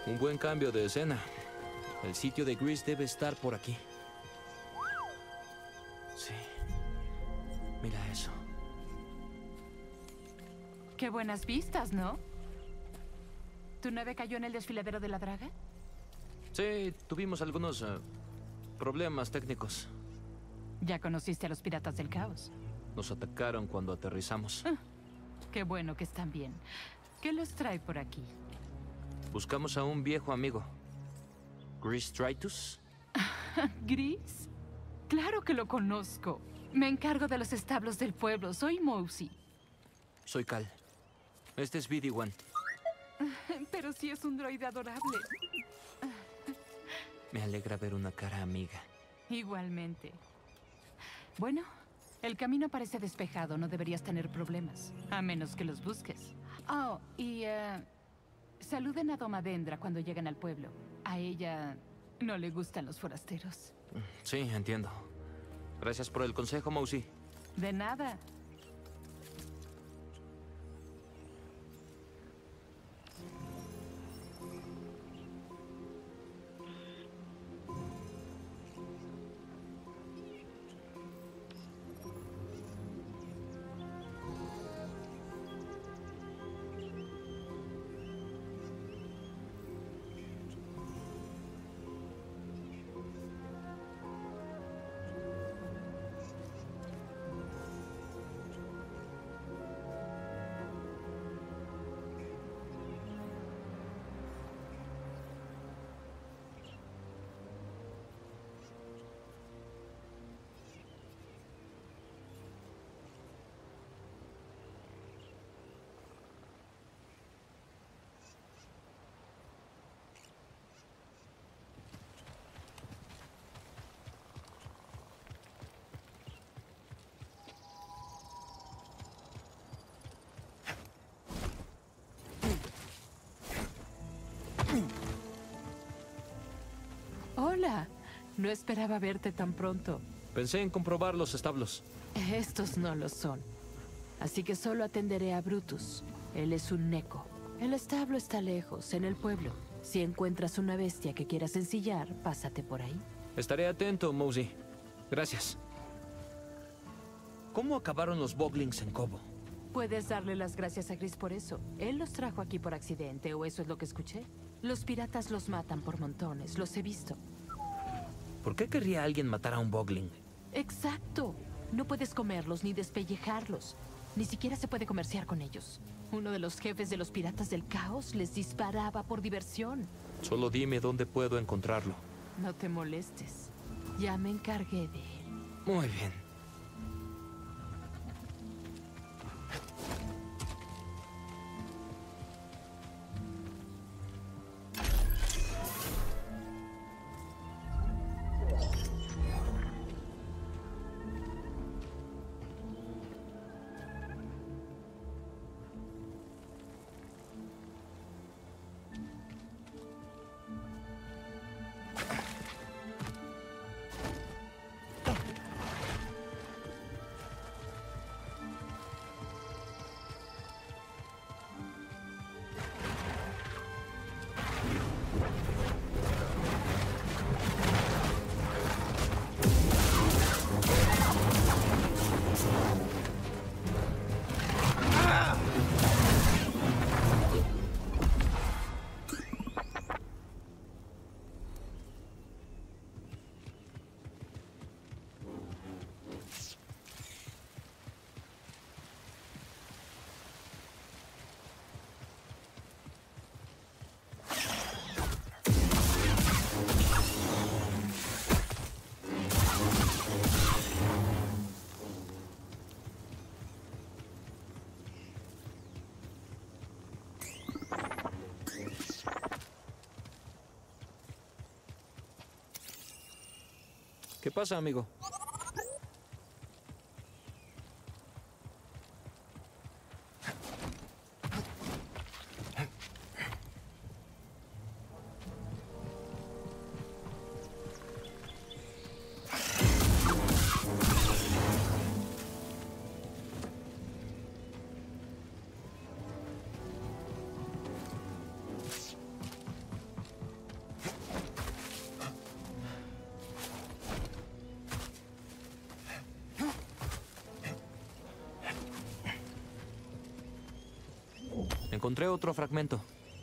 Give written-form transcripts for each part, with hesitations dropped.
Un buen cambio de escena. El sitio de Gris debe estar por aquí. Sí. Mira eso. Qué buenas vistas, ¿no? ¿Tu nave cayó en el desfiladero de la draga? Sí, tuvimos algunos problemas técnicos. Ya conociste a los piratas del caos. Nos atacaron cuando aterrizamos. Qué bueno que están bien. ¿Qué los trae por aquí? Buscamos a un viejo amigo. Gris Tritus. ¿Gris? Claro que lo conozco. Me encargo de los establos del pueblo. Soy Mousy. Soy Cal. Este es BD-1. Pero sí es un droide adorable. Me alegra ver una cara amiga. Igualmente. Bueno, el camino parece despejado. No deberías tener problemas. A menos que los busques. Oh, y saluden a Domadendra cuando lleguen al pueblo. A ella no le gustan los forasteros. Sí, entiendo. Gracias por el consejo, Mousy. De nada. Hola. No esperaba verte tan pronto. Pensé en comprobar los establos. Estos no lo son. Así que solo atenderé a Brutus. Él es un Neko. El establo está lejos, en el pueblo. Si encuentras una bestia que quieras ensillar, pásate por ahí. Estaré atento, Mousy. Gracias. ¿Cómo acabaron los Boglings en Koboh? Puedes darle las gracias a Gris por eso. Él los trajo aquí por accidente, o eso es lo que escuché. Los piratas los matan por montones, los he visto. ¿Por qué querría alguien matar a un Bogling? Exacto. No puedes comerlos ni despellejarlos. Ni siquiera se puede comerciar con ellos. Uno de los jefes de los piratas del caos les disparaba por diversión. Solo dime dónde puedo encontrarlo. No te molestes. Ya me encargué de él. Muy bien. ¿Qué pasa, amigo? Encontré otro fragmento.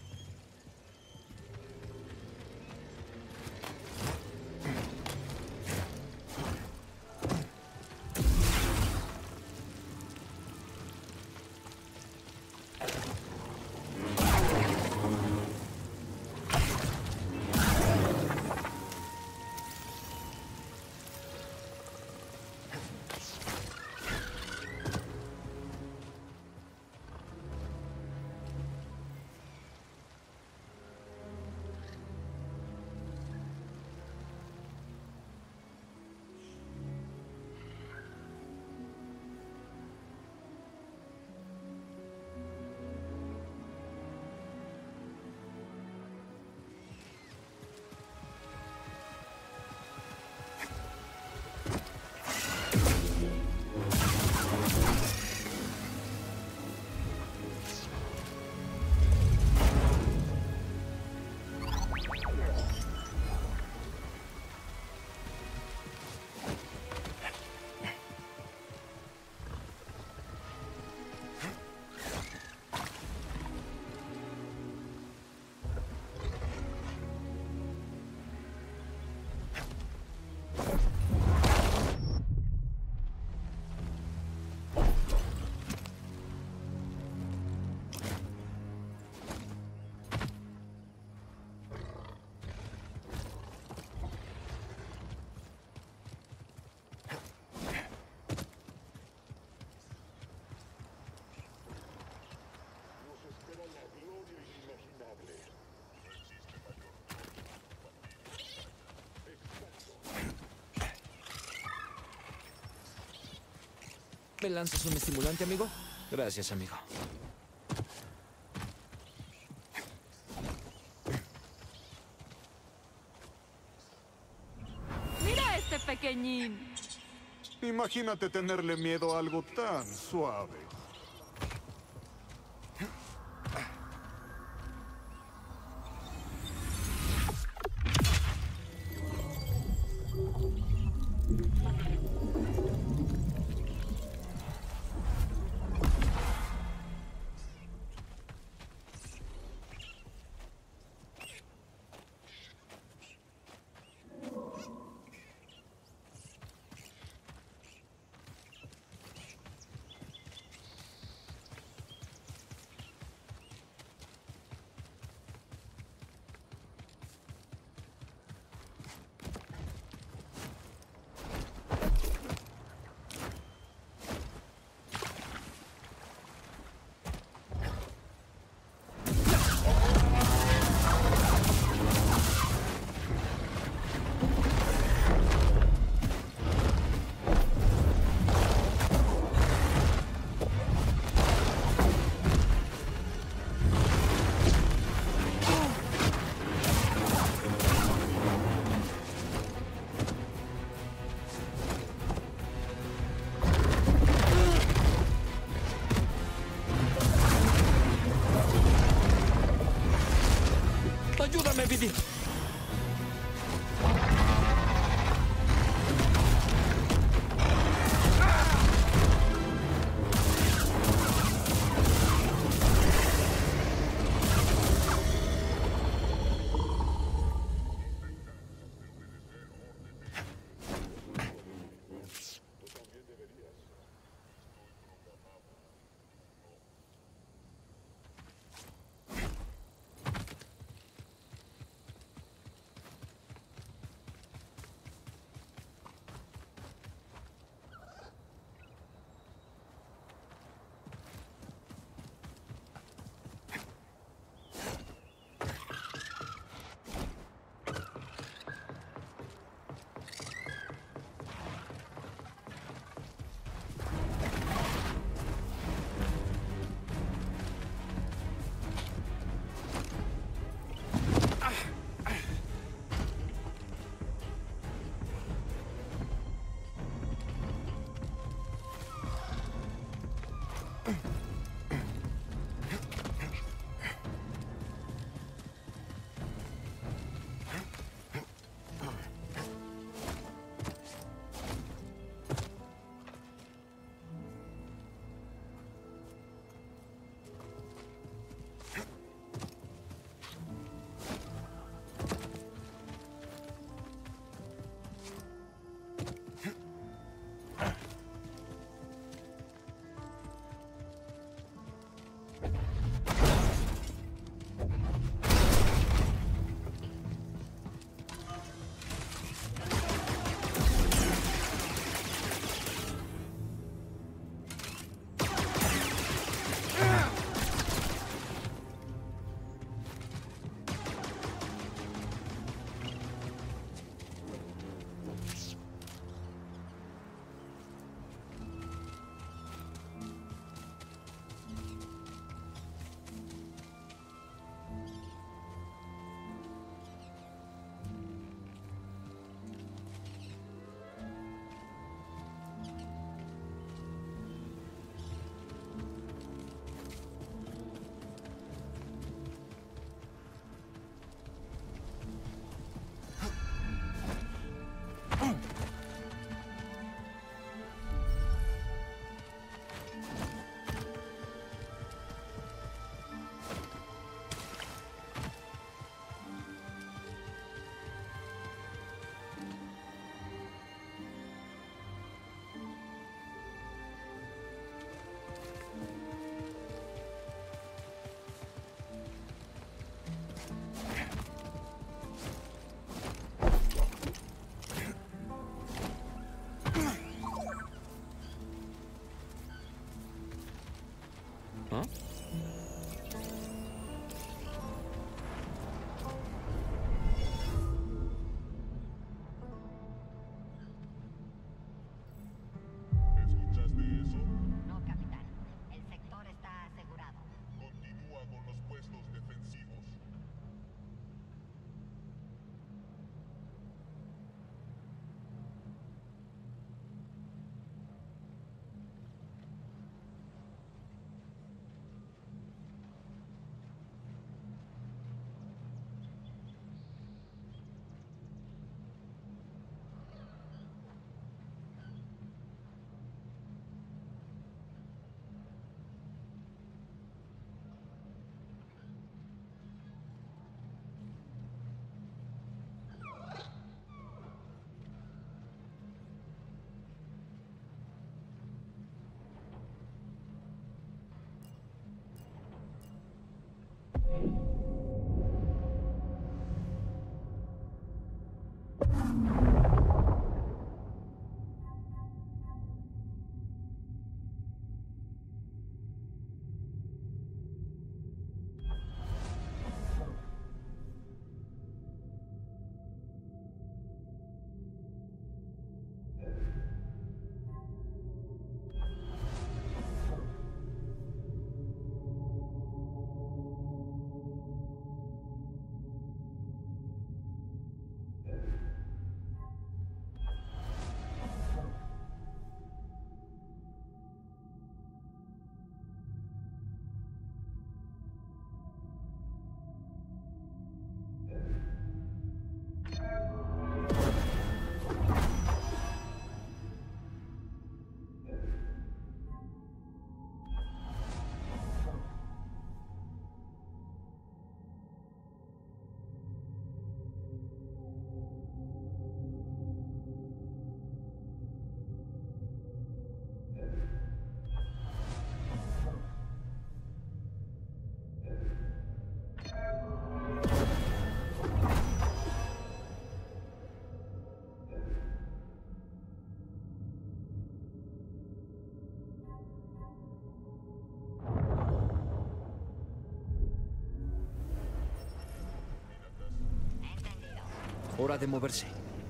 ¿Me lanzas un estimulante, amigo? Gracias, amigo. ¡Mira a este pequeñín! Imagínate tenerle miedo a algo tan suave. ¡Ayúdame, Vidi! ¿Ah? ¿Escuchaste eso? No, capitán. El sector está asegurado. Continúa con los puestos defensivos. Hora de moverse.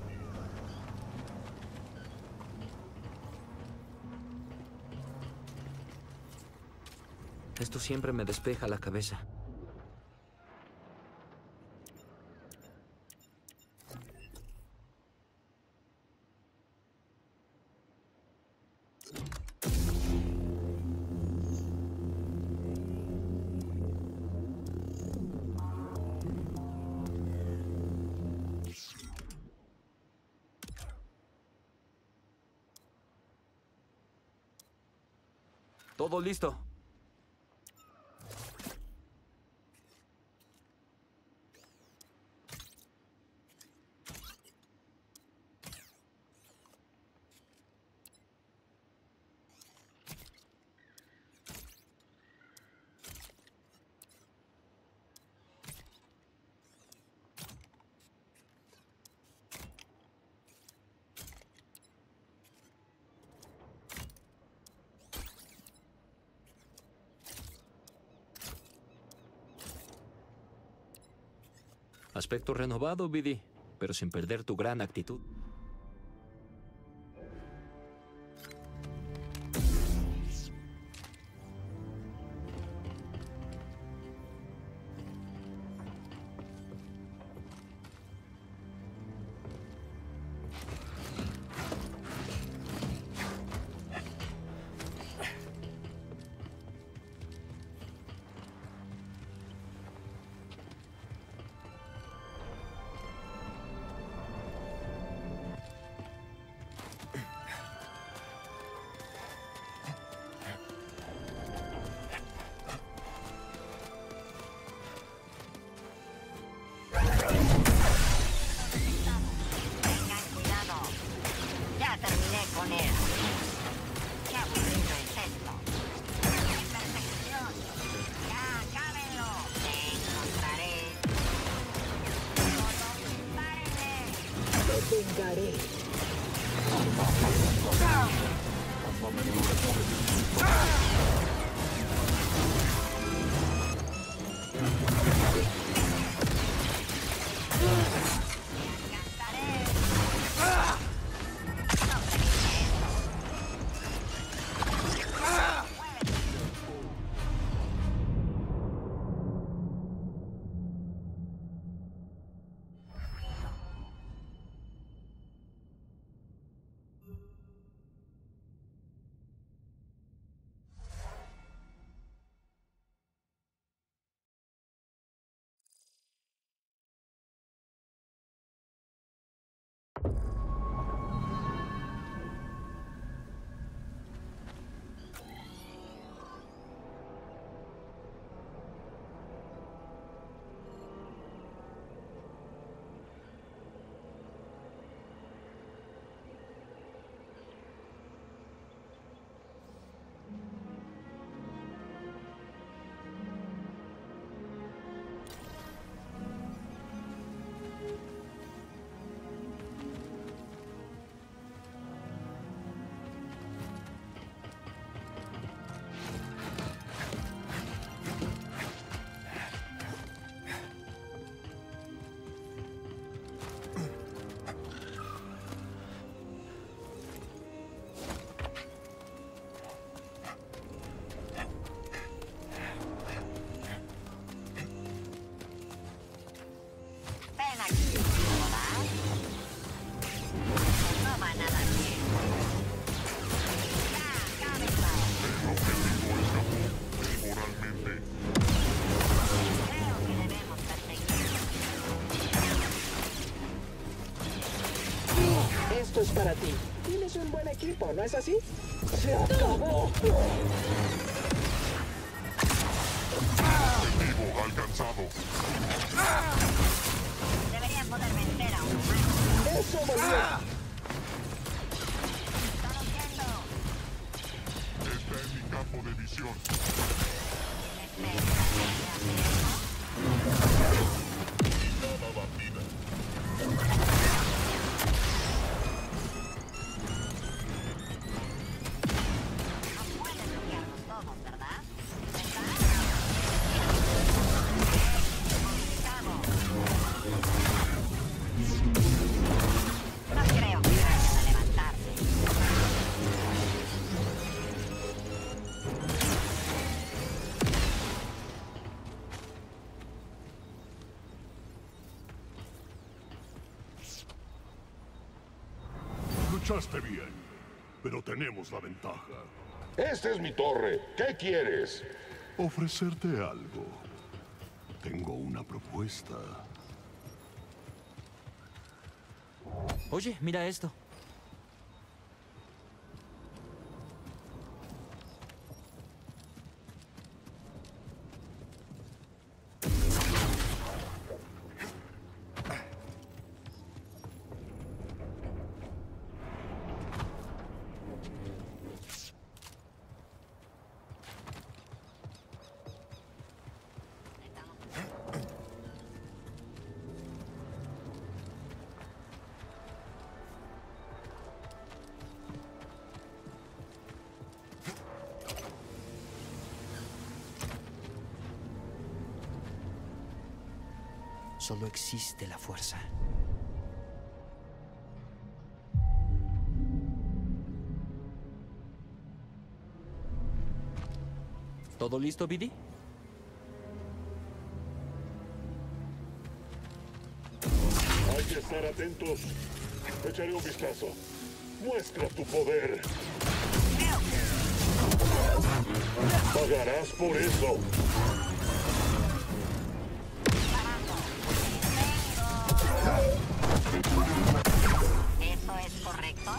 Esto siempre me despeja la cabeza. Todo listo. Aspecto renovado, BD, pero sin perder tu gran actitud. vengaré. es para ti. Tienes un buen equipo, ¿no es así? ¡Se acabó! Objetivo alcanzado. Deberían poder vencer a un humano. ¡Eso volvió! ¡Estamos yendo! Está en mi campo de visión. Lava batida. No pueden bloquearnos todos, ¿verdad? No creo que vayan a levantarse. Luchaste bien, pero tenemos la ventaja. Esta es mi torre. ¿Qué quieres? Ofrecerte algo. Tengo una propuesta. Oye, mira esto. Solo existe la fuerza. ¿Todo listo, Biddy? Hay que estar atentos. Echaré un vistazo. Muestra tu poder. Pagarás por eso. ¿Eso es correcto?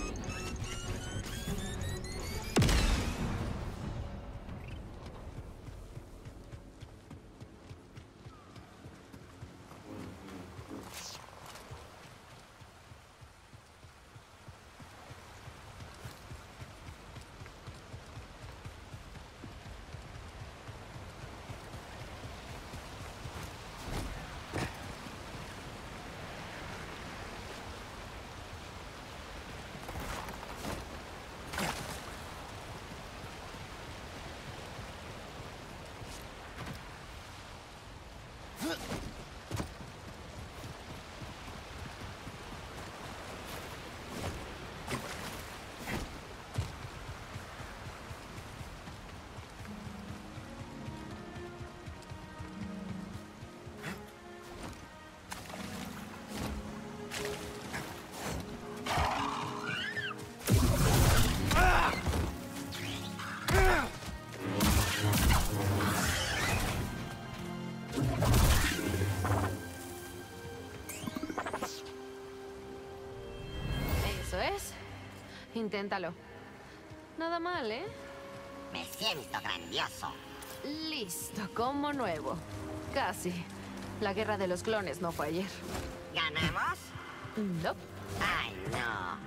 Eso es. Inténtalo. Nada mal, ¿eh? Me siento grandioso. Listo, como nuevo. Casi. La guerra de los clones no fue ayer. ¿Ganamos? No. ¡Ay, no!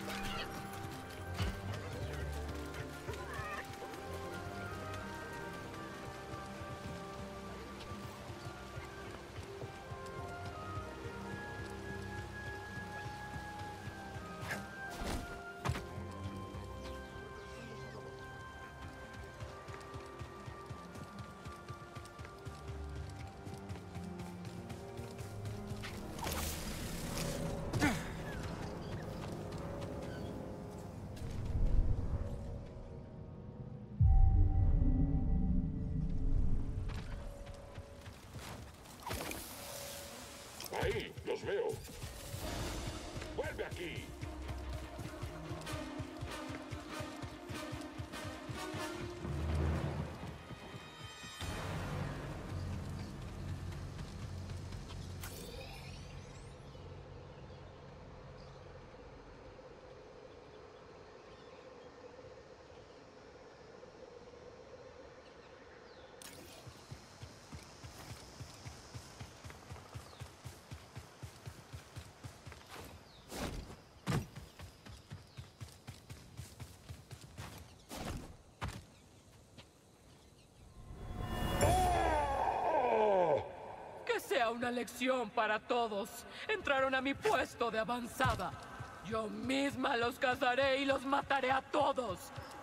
una lección para todos. Entraron a mi puesto de avanzada. Yo misma los cazaré y los mataré a todos.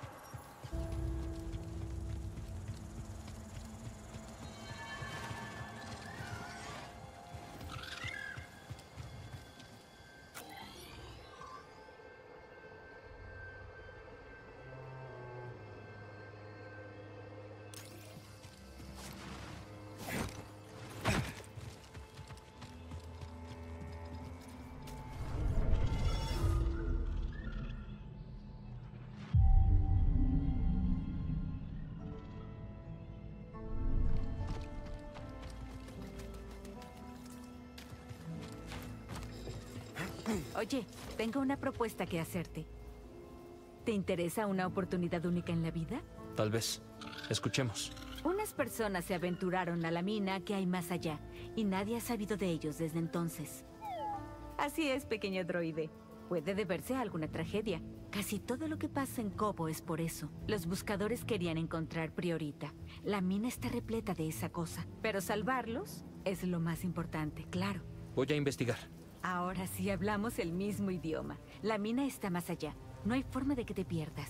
Oye, tengo una propuesta que hacerte. ¿Te interesa una oportunidad única en la vida? Tal vez. Escuchemos. Unas personas se aventuraron a la mina que hay más allá, y nadie ha sabido de ellos desde entonces. Así es, pequeño droide. Puede deberse a alguna tragedia. Casi todo lo que pasa en Cobo es por eso. Los buscadores querían encontrar Priorita. La mina está repleta de esa cosa. Pero salvarlos es lo más importante, claro. Voy a investigar. Ahora sí hablamos el mismo idioma. La mina está más allá. No hay forma de que te pierdas.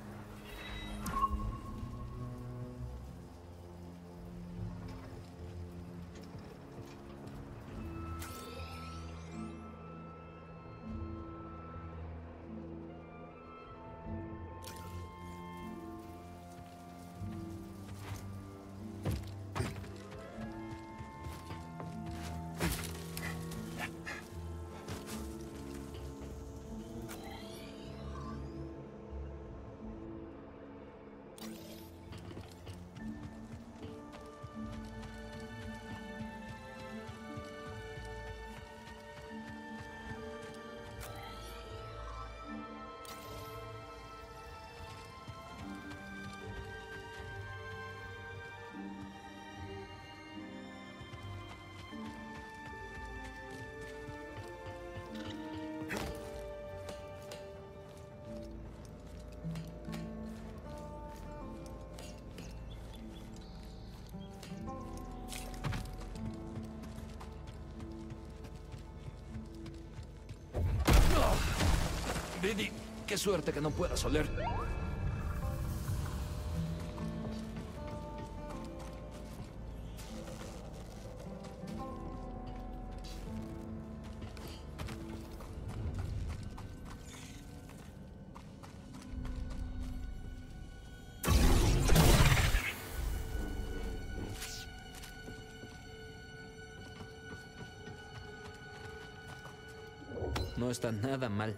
Didi, qué suerte que no puedas oler. No está nada mal.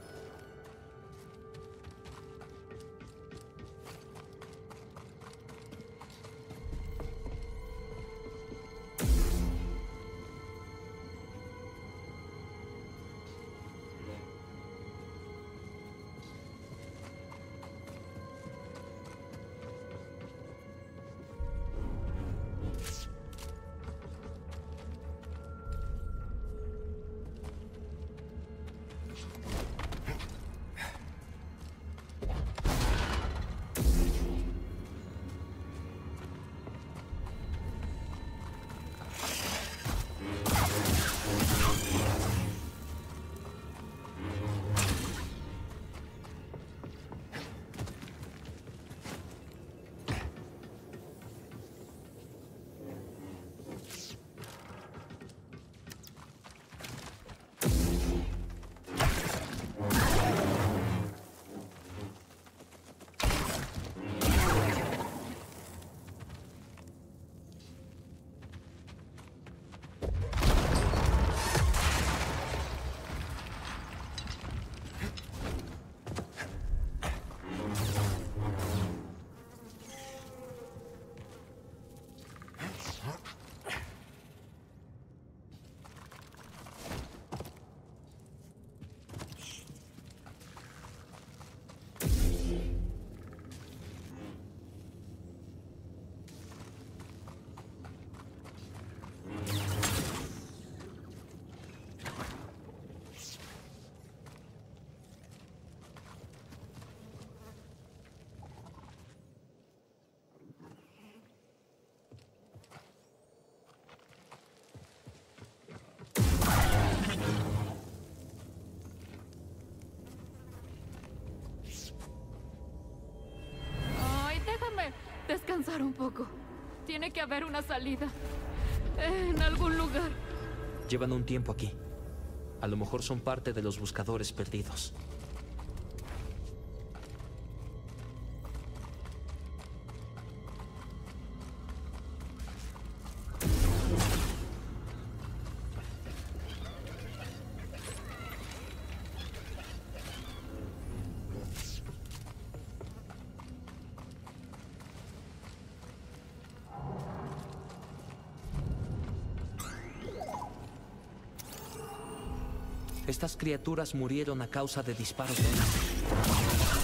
descansar un poco. Tiene que haber una salida. En algún lugar. Llevan un tiempo aquí. A lo mejor son parte de los buscadores perdidos. Estas criaturas murieron a causa de disparos de láser.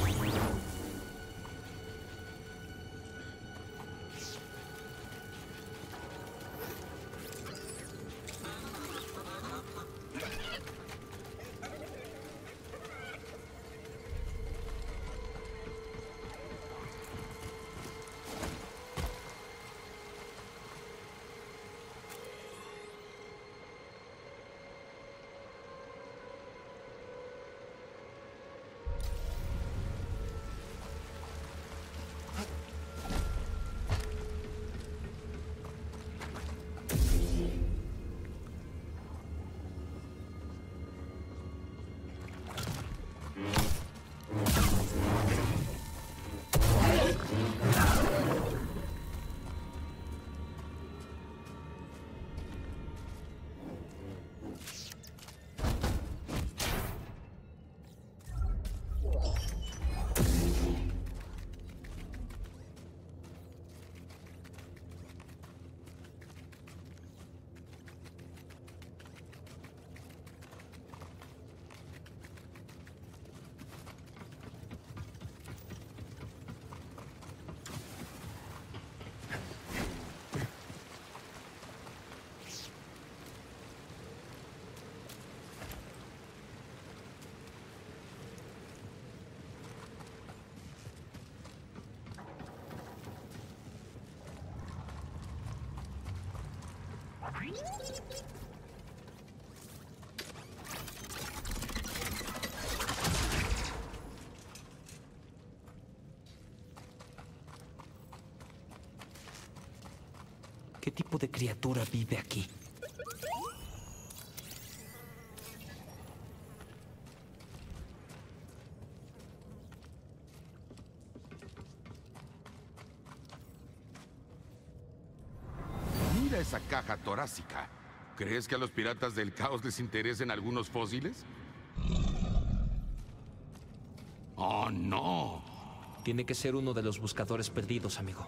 ¿Qué tipo de criatura vive aquí? Mira esa caja torácica. ¿Crees que a los piratas del caos les interesen algunos fósiles? ¡Oh, no! Tiene que ser uno de los buscadores perdidos, amigo.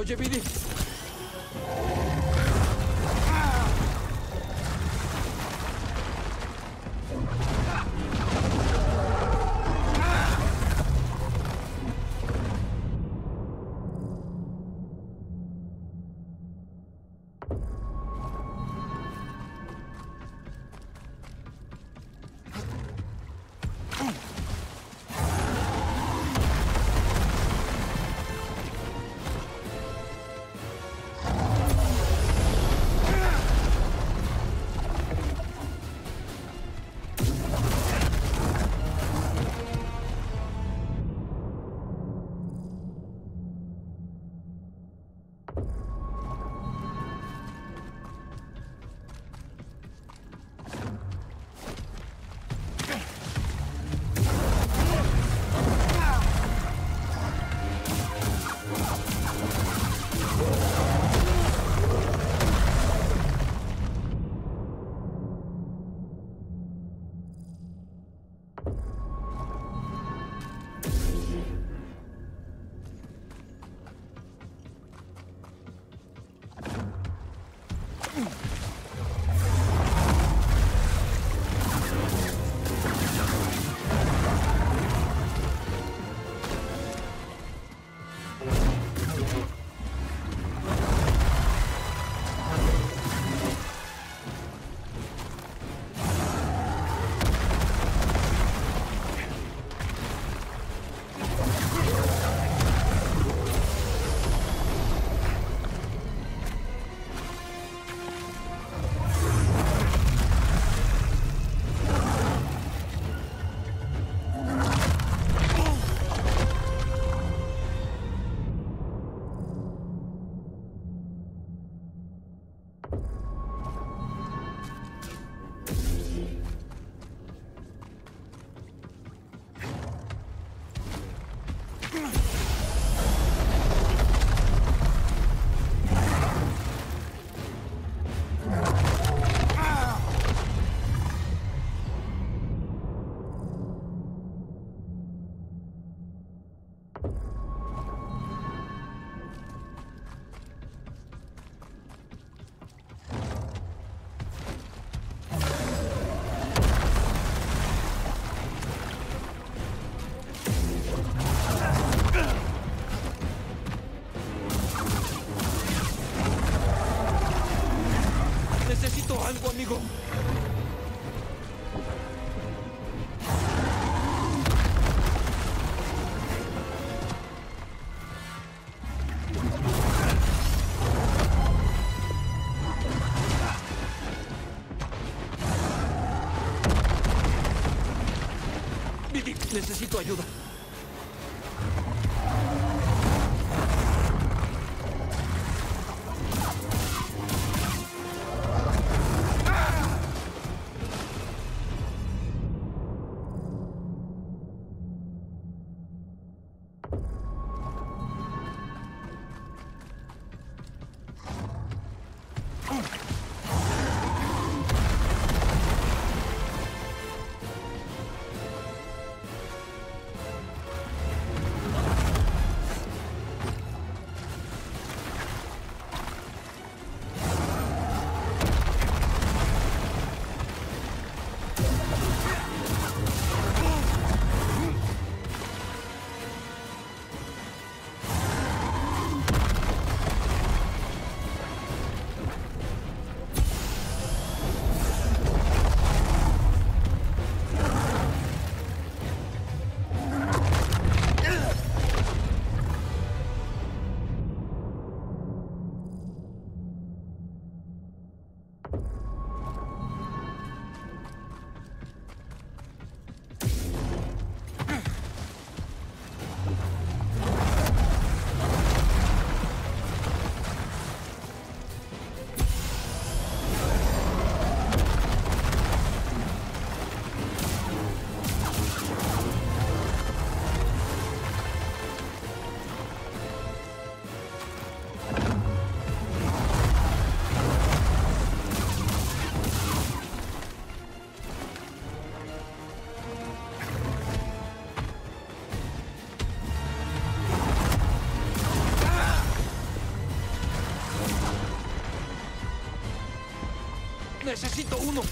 Oye, Billy. algo, amigo. Billy, necesito ayuda. Necesito uno.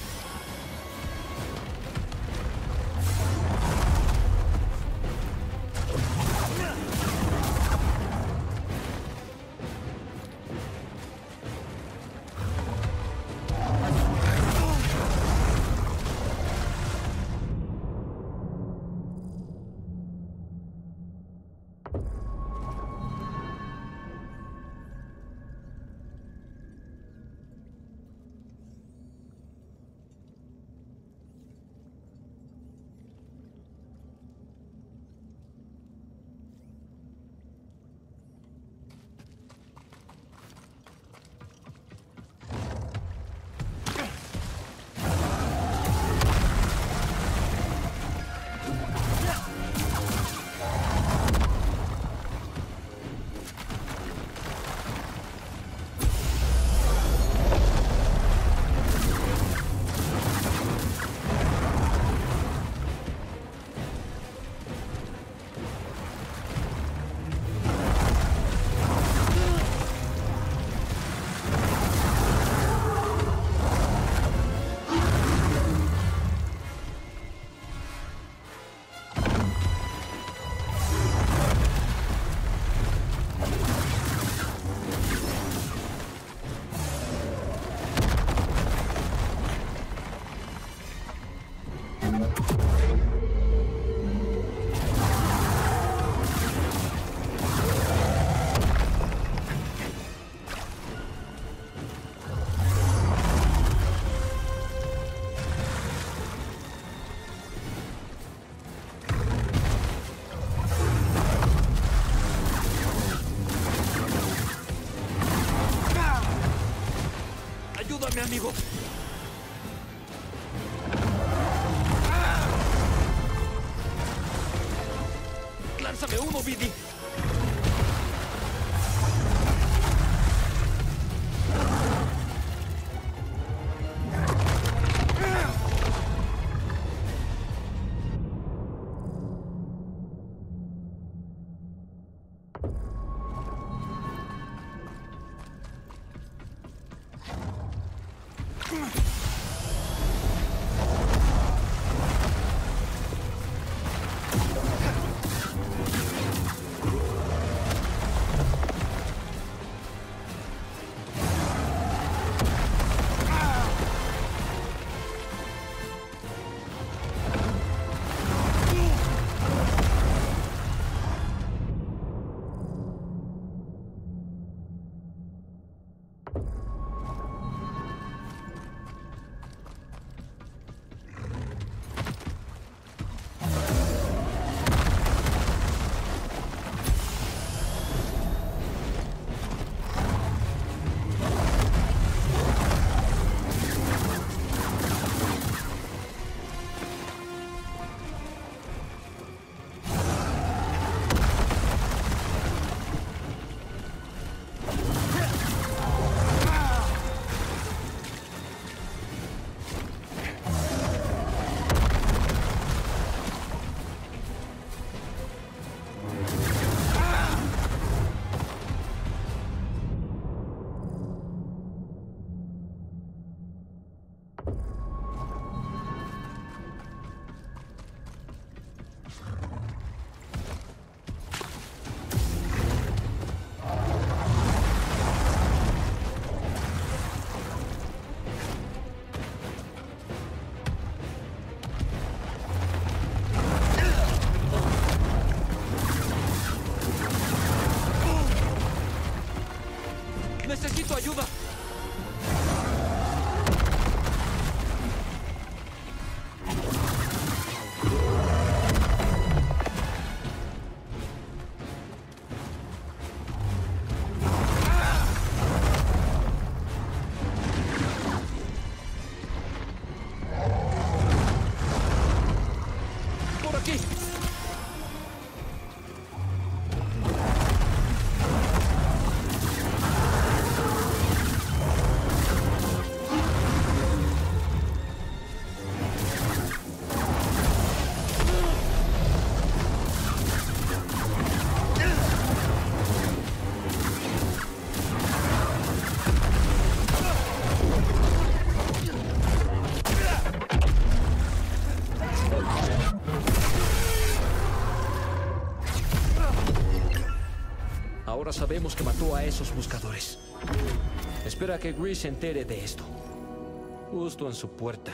Ayúdame, amigo. Lánzame uno, Biddy. Necesito ayuda. Por aquí. Ahora sabemos que mató a esos buscadores. Espera a que Grease se entere de esto. Justo en su puerta.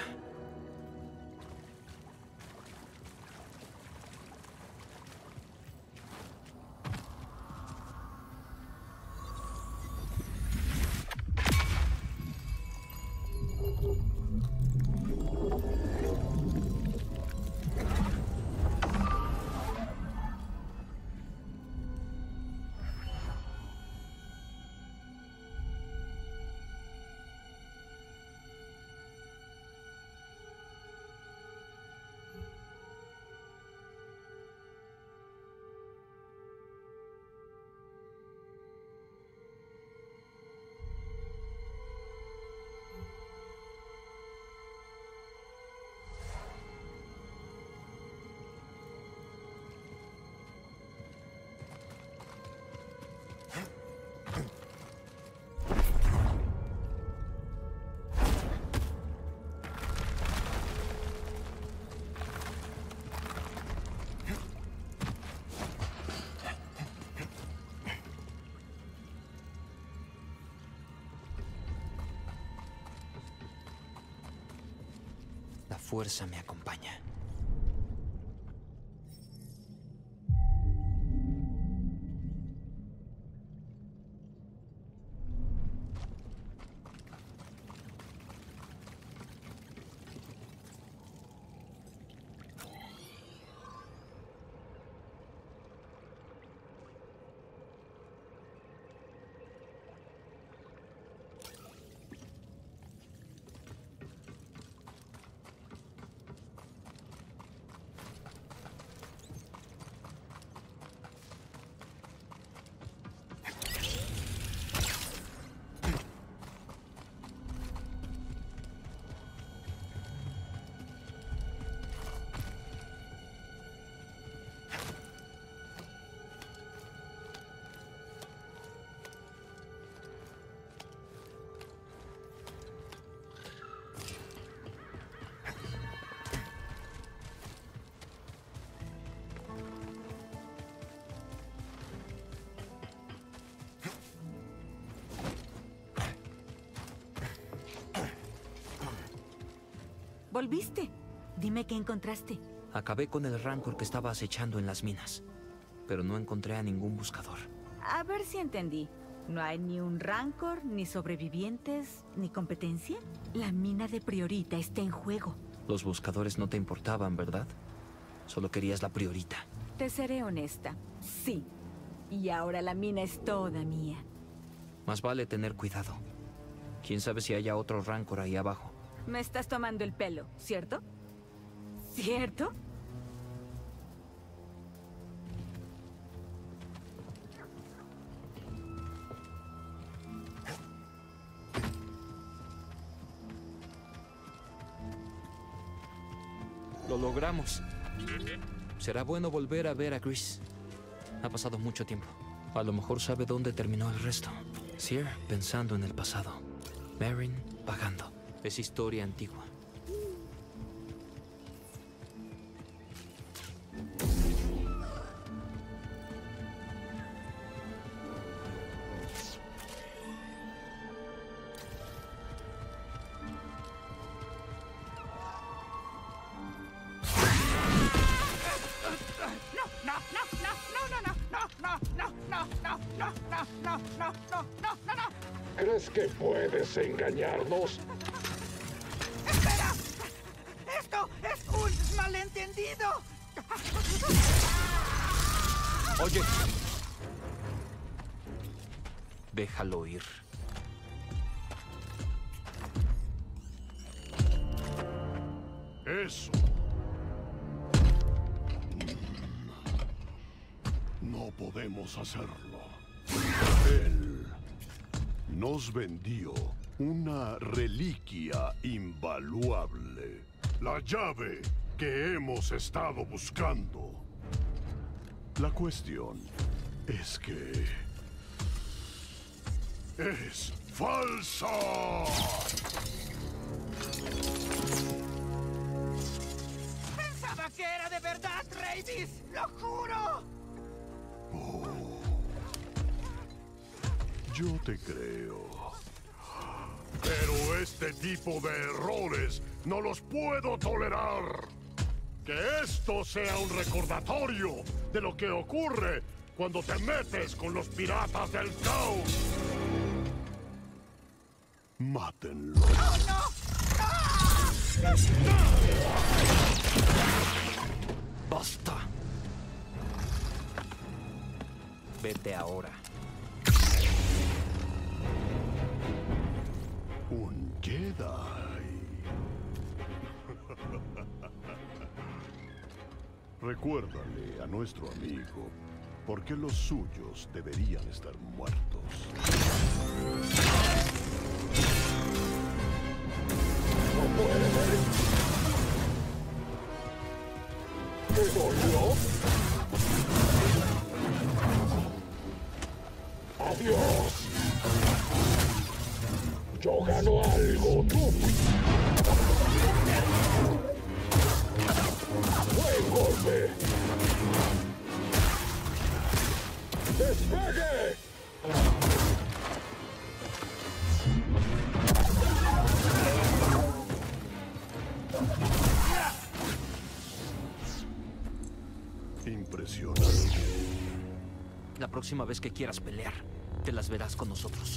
La fuerza me acompaña. ¿Volviste? Dime qué encontraste. Acabé con el Rancor que estaba acechando en las minas, pero no encontré a ningún buscador. A ver si entendí. ¿No hay ni un Rancor, ni sobrevivientes, ni competencia? La mina de Priorita está en juego. Los buscadores no te importaban, ¿verdad? Solo querías la Priorita. Te seré honesta. Sí. Y ahora la mina es toda mía. Más vale tener cuidado. Quién sabe si haya otro Rancor ahí abajo. Me estás tomando el pelo, ¿cierto? ¿Cierto? Lo logramos. Será bueno volver a ver a Grease. Ha pasado mucho tiempo. A lo mejor sabe dónde terminó el resto. Cere pensando en el pasado. Merrin vagando. Es historia antigua. ¿Crees que puedes engañarnos? ¡Espera! ¡Esto es un malentendido! Oye. Déjalo ir. Eso. No podemos hacerlo. Él nos vendió una reliquia invaluable. La llave que hemos estado buscando. La cuestión es que es falsa. Pensaba que era de verdad, Rhaenys. ¡Lo juro! Yo te creo. Pero este tipo de errores no los puedo tolerar. Que esto sea un recordatorio de lo que ocurre cuando te metes con los piratas del caos. Mátenlo. ¡No, no! ¡Basta! Vete ahora. Un Jedi. Recuérdale a nuestro amigo por qué los suyos deberían estar muertos. ¡No puede ser! ¿Me volvió? ¡Adiós! Yo gano algo, tú. ¡Buen golpe! ¡Despegue! Impresionante. La próxima vez que quieras pelear, te las verás con nosotros.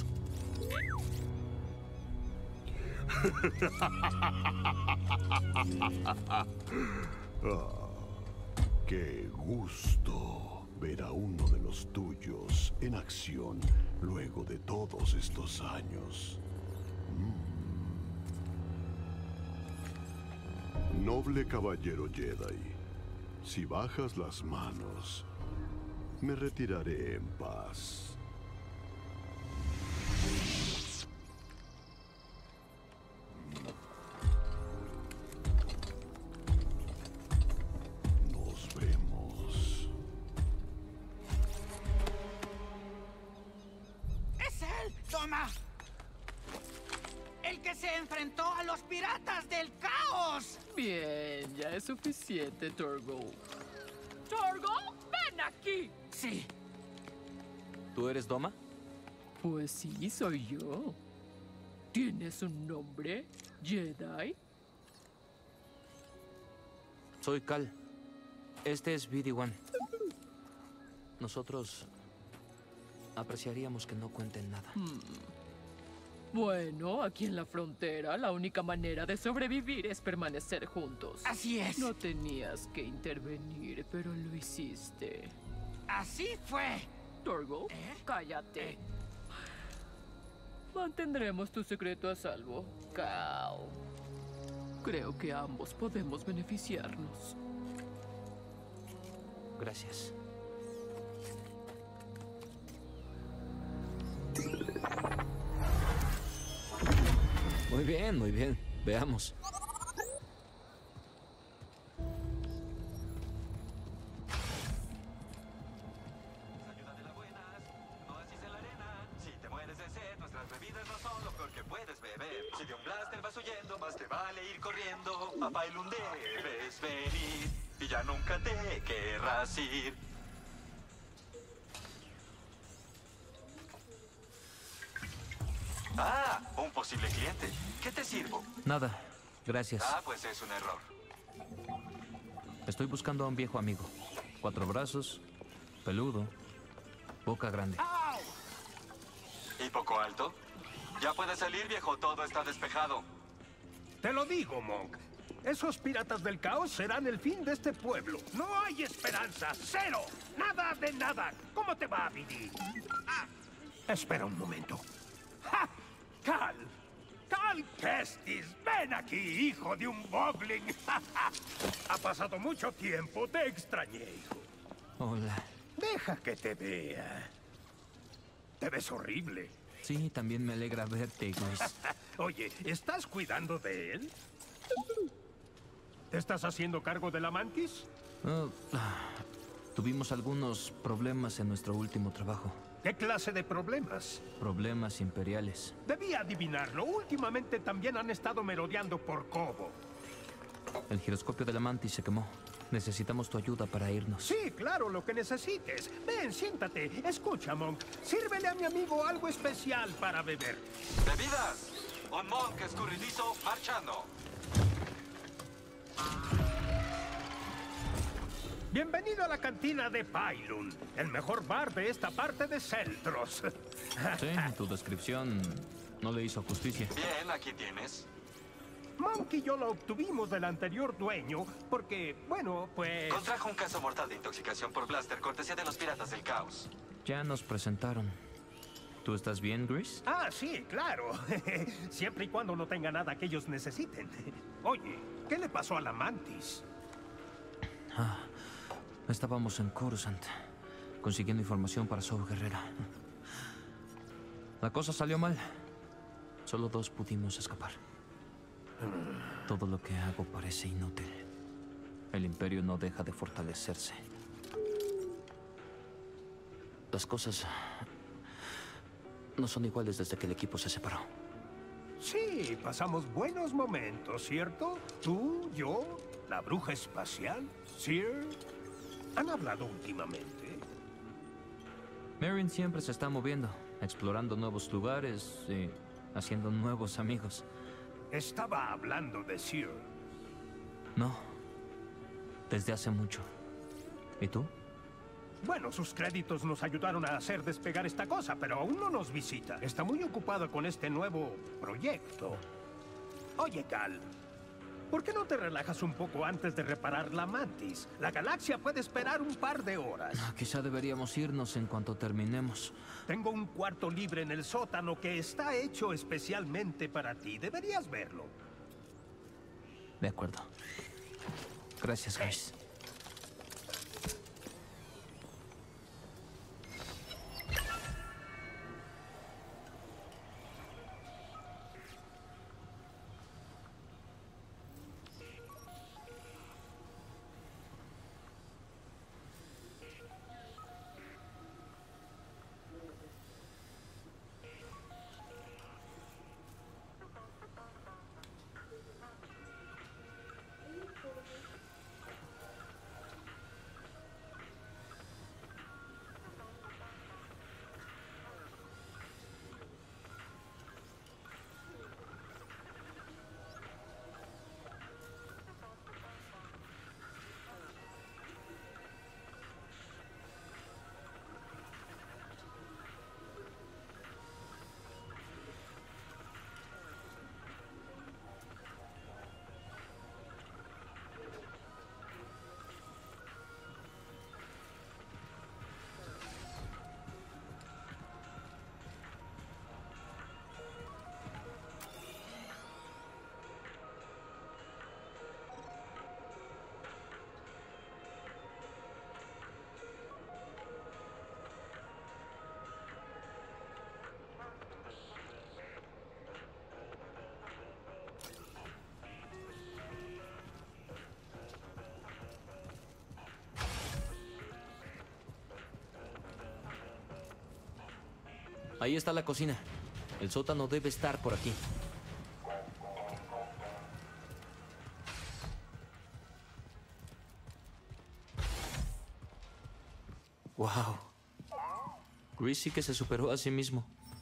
Qué gusto ver a uno de los tuyos en acción luego de todos estos años. Noble caballero Jedi, si bajas las manos, me retiraré en paz. Nos vemos. ¡Es él! ¡Toma! ¡El que se enfrentó a los piratas del caos! Bien, ya es suficiente, Torgo. ¡Torgo! ¡Ven aquí! Sí. ¿Tú eres Doma? Pues sí, soy yo. ¿Tienes un nombre, Jedi? Soy Cal. Este es BD-1. Nosotros apreciaríamos que no cuenten nada. Bueno, aquí en la frontera, la única manera de sobrevivir es permanecer juntos. Así es. No tenías que intervenir, pero lo hiciste. Así fue. Torgo, cállate. Mantendremos tu secreto a salvo, Cal. Creo que ambos podemos beneficiarnos. Gracias. Muy bien, muy bien. Veamos. Si de un blaster vas huyendo, más te vale ir corriendo. A Failun debes venir y ya nunca te querrás ir. Ah, un posible cliente. ¿Qué te sirvo? Nada. Gracias. Ah, pues es un error. Estoy buscando a un viejo amigo. 4 brazos, peludo, boca grande. ¿Y poco alto? Ya puedes salir, viejo. Todo está despejado. Te lo digo, Monk. Esos piratas del caos serán el fin de este pueblo. No hay esperanza. ¡Cero! ¡Nada de nada! ¿Cómo te va, Billy? Espera un momento. ¡Ja! ¡Cal! ¡Cal Kestis! ¡Ven aquí, hijo de un boglin! Ha pasado mucho tiempo. Te extrañé, hijo. Hola. Deja que te vea. Te ves horrible. Sí, también me alegra verte, Grace. Oye, ¿estás cuidando de él? ¿Te estás haciendo cargo de la mantis? Tuvimos algunos problemas en nuestro último trabajo. ¿Qué clase de problemas? Problemas imperiales. Debí adivinarlo. Últimamente también han estado merodeando por Cobo. El giroscopio de la mantis se quemó. Necesitamos tu ayuda para irnos. Sí, claro, lo que necesites. Ven, siéntate. Escucha, Monk. Sírvele a mi amigo algo especial para beber. ¡Bebidas! Un Monk escurridizo marchando. Bienvenido a la cantina de Pylon, el mejor bar de esta parte de Celtros. Sí, tu descripción no le hizo justicia. Bien, aquí tienes. Monk y yo lo obtuvimos del anterior dueño porque, bueno, pues... Contrajo un caso mortal de intoxicación por Blaster, cortesía de los Piratas del Caos. Ya nos presentaron. ¿Tú estás bien, Gris? Ah, sí, claro. Siempre y cuando no tenga nada que ellos necesiten. Oye, ¿qué le pasó a la Mantis? Estábamos en Coruscant, consiguiendo información para Saw Gerrera. La cosa salió mal. Solo 2 pudimos escapar. Todo lo que hago parece inútil. El Imperio no deja de fortalecerse. Las cosas no son iguales desde que el equipo se separó. Sí, pasamos buenos momentos, ¿cierto? Tú, yo, la bruja espacial, Sir. ¿Han hablado últimamente? Merrin siempre se está moviendo, explorando nuevos lugares y haciendo nuevos amigos. Estaba hablando de Sir. No, desde hace mucho. ¿Y tú? Bueno, sus créditos nos ayudaron a hacer despegar esta cosa, pero aún no nos visita. Está muy ocupado con este nuevo proyecto. Oye, Cal, ¿por qué no te relajas un poco antes de reparar la Mantis? La galaxia puede esperar un par de horas. Quizá deberíamos irnos en cuanto terminemos. Tengo un cuarto libre en el sótano que está hecho especialmente para ti. Deberías verlo. De acuerdo. Gracias, Gris. Ahí está la cocina. El sótano debe estar por aquí. Wow. Gris sí que se superó a sí mismo.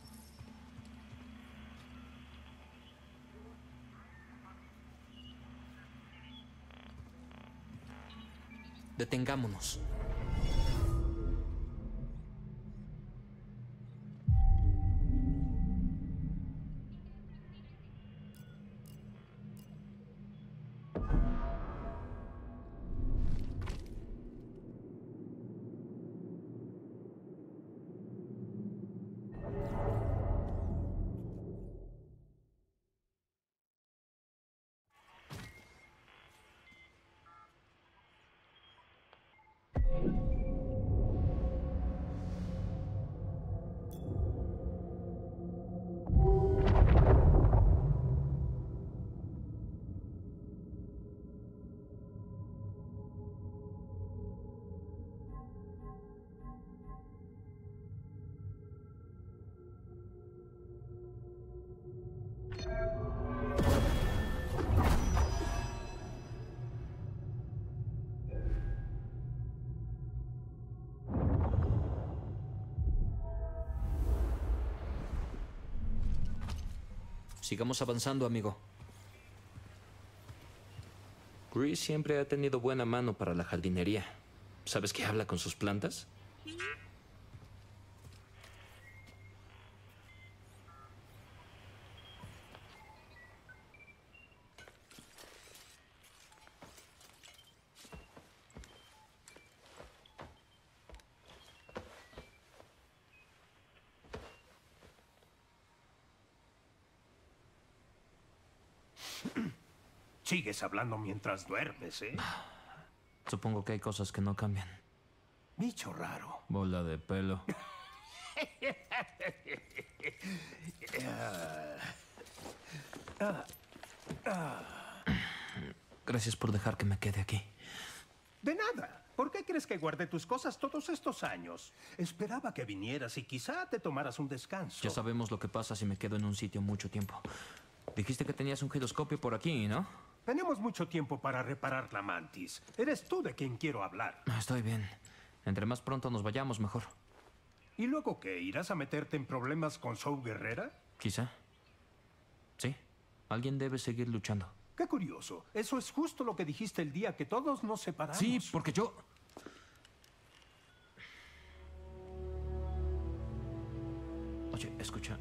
Detengámonos. Sigamos avanzando, amigo. Grease siempre ha tenido buena mano para la jardinería. ¿Sabes que habla con sus plantas? Sigues hablando mientras duermes, ¿eh? Supongo que hay cosas que no cambian. Bicho raro. Bola de pelo. Gracias por dejar que me quede aquí. De nada. ¿Por qué crees que guardé tus cosas todos estos años? Esperaba que vinieras y quizá te tomaras un descanso. Ya sabemos lo que pasa si me quedo en un sitio mucho tiempo. Dijiste que tenías un giroscopio por aquí, ¿no? Tenemos mucho tiempo para reparar la mantis. Eres tú de quien quiero hablar. Estoy bien. Entre más pronto nos vayamos, mejor. ¿Y luego qué? ¿Irás a meterte en problemas con Saul Guerrera? Quizá. Sí. Alguien debe seguir luchando. Qué curioso. Eso es justo lo que dijiste el día que todos nos separamos. Sí, porque yo... Oye, escucha.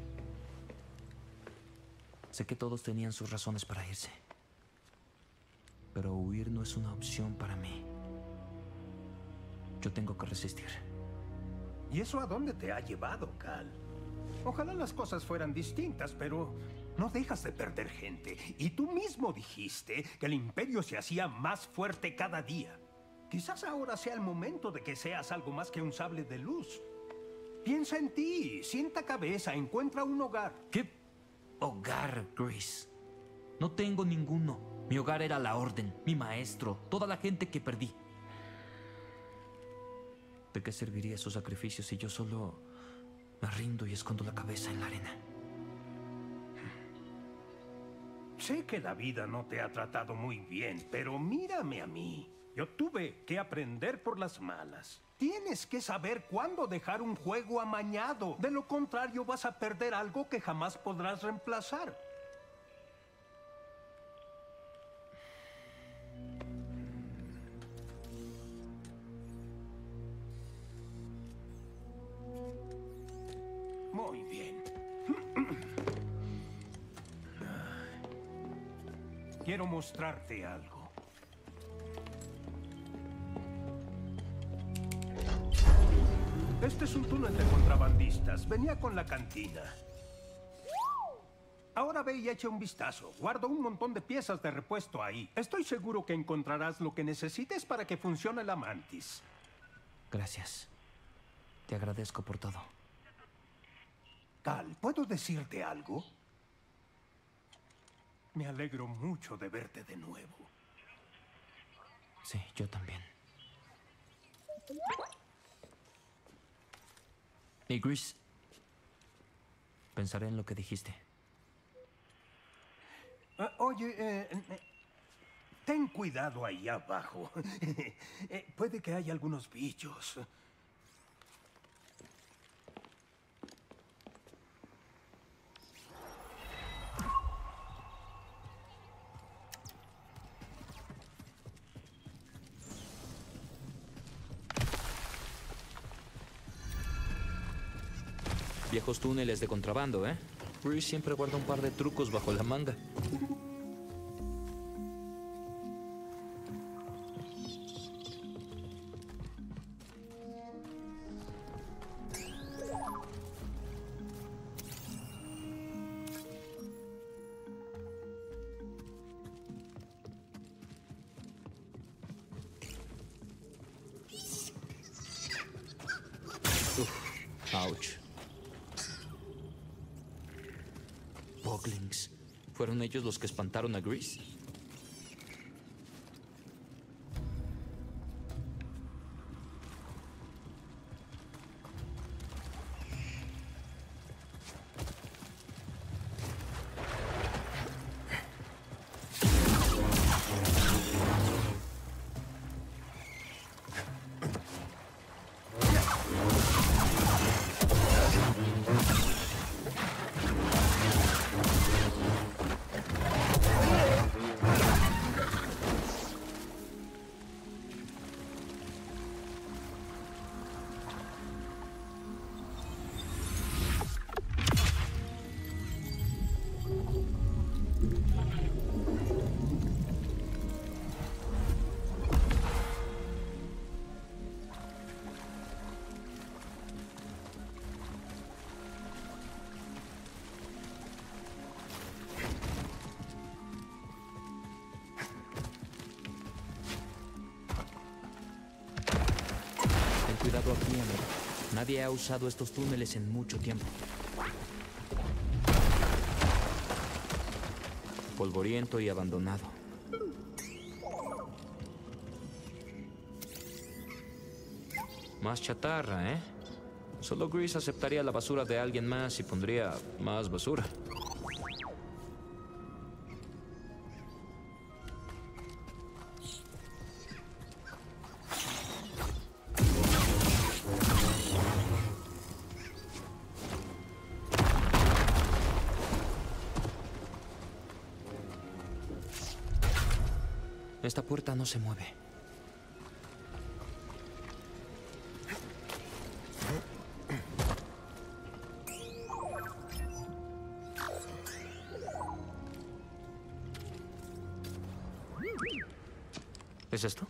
Sé que todos tenían sus razones para irse. Pero huir no es una opción para mí. Yo tengo que resistir. ¿Y eso a dónde te ha llevado, Cal? Ojalá las cosas fueran distintas, pero no dejas de perder gente. Y tú mismo dijiste que el imperio se hacía más fuerte cada día. Quizás ahora sea el momento de que seas algo más que un sable de luz. Piensa en ti, sienta cabeza, encuentra un hogar. ¿Qué hogar, Grease? No tengo ninguno. Mi hogar era la Orden, mi maestro, toda la gente que perdí. ¿De qué serviría esos sacrificios si yo solo me rindo y escondo la cabeza en la arena? Sé que la vida no te ha tratado muy bien, pero mírame a mí. Yo tuve que aprender por las malas. Tienes que saber cuándo dejar un juego amañado. De lo contrario, vas a perder algo que jamás podrás reemplazar. Muy bien. Quiero mostrarte algo. Este es un túnel de contrabandistas. Venía con la cantina. Ahora ve y echa un vistazo. Guardo un montón de piezas de repuesto ahí. Estoy seguro que encontrarás lo que necesites para que funcione la mantis. Gracias. Te agradezco por todo. Cal, ¿puedo decirte algo? Me alegro mucho de verte de nuevo. Sí, yo también. Y Grease, pensaré en lo que dijiste. Oye, ten cuidado ahí abajo. Puede que haya algunos bichos. Viejos túneles de contrabando, ¿eh? Grease siempre guarda un par de trucos bajo la manga. Ouch. Boglings. ¿Fueron ellos los que espantaron a Grease? quedado aquí, amigo. Nadie ha usado estos túneles en mucho tiempo. Polvoriento y abandonado. Más chatarra, ¿eh? Solo Gris aceptaría la basura de alguien más y pondría más basura. Esta puerta no se mueve. ¿Es esto?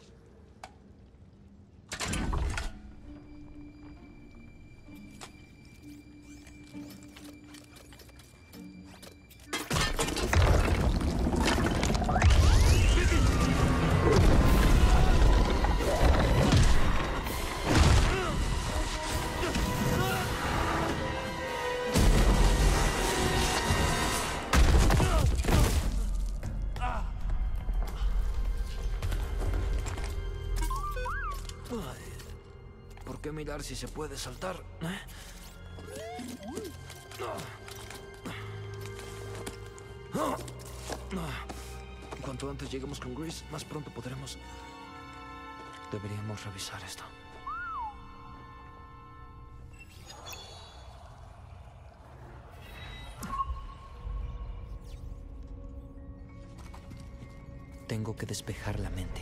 ¿Por qué mirar si se puede saltar? Cuanto antes lleguemos con Gris, más pronto podremos... Deberíamos revisar esto. Tengo que despejar la mente.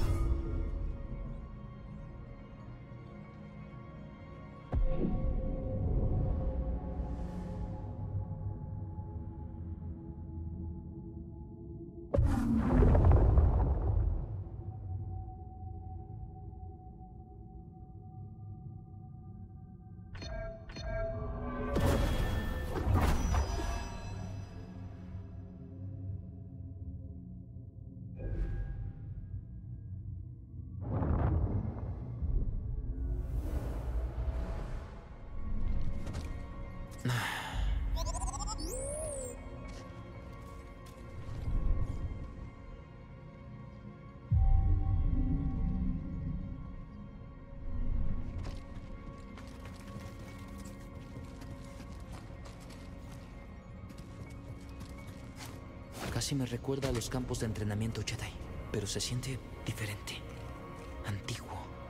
Casi me recuerda a los campos de entrenamiento Jedi, pero se siente diferente, antiguo.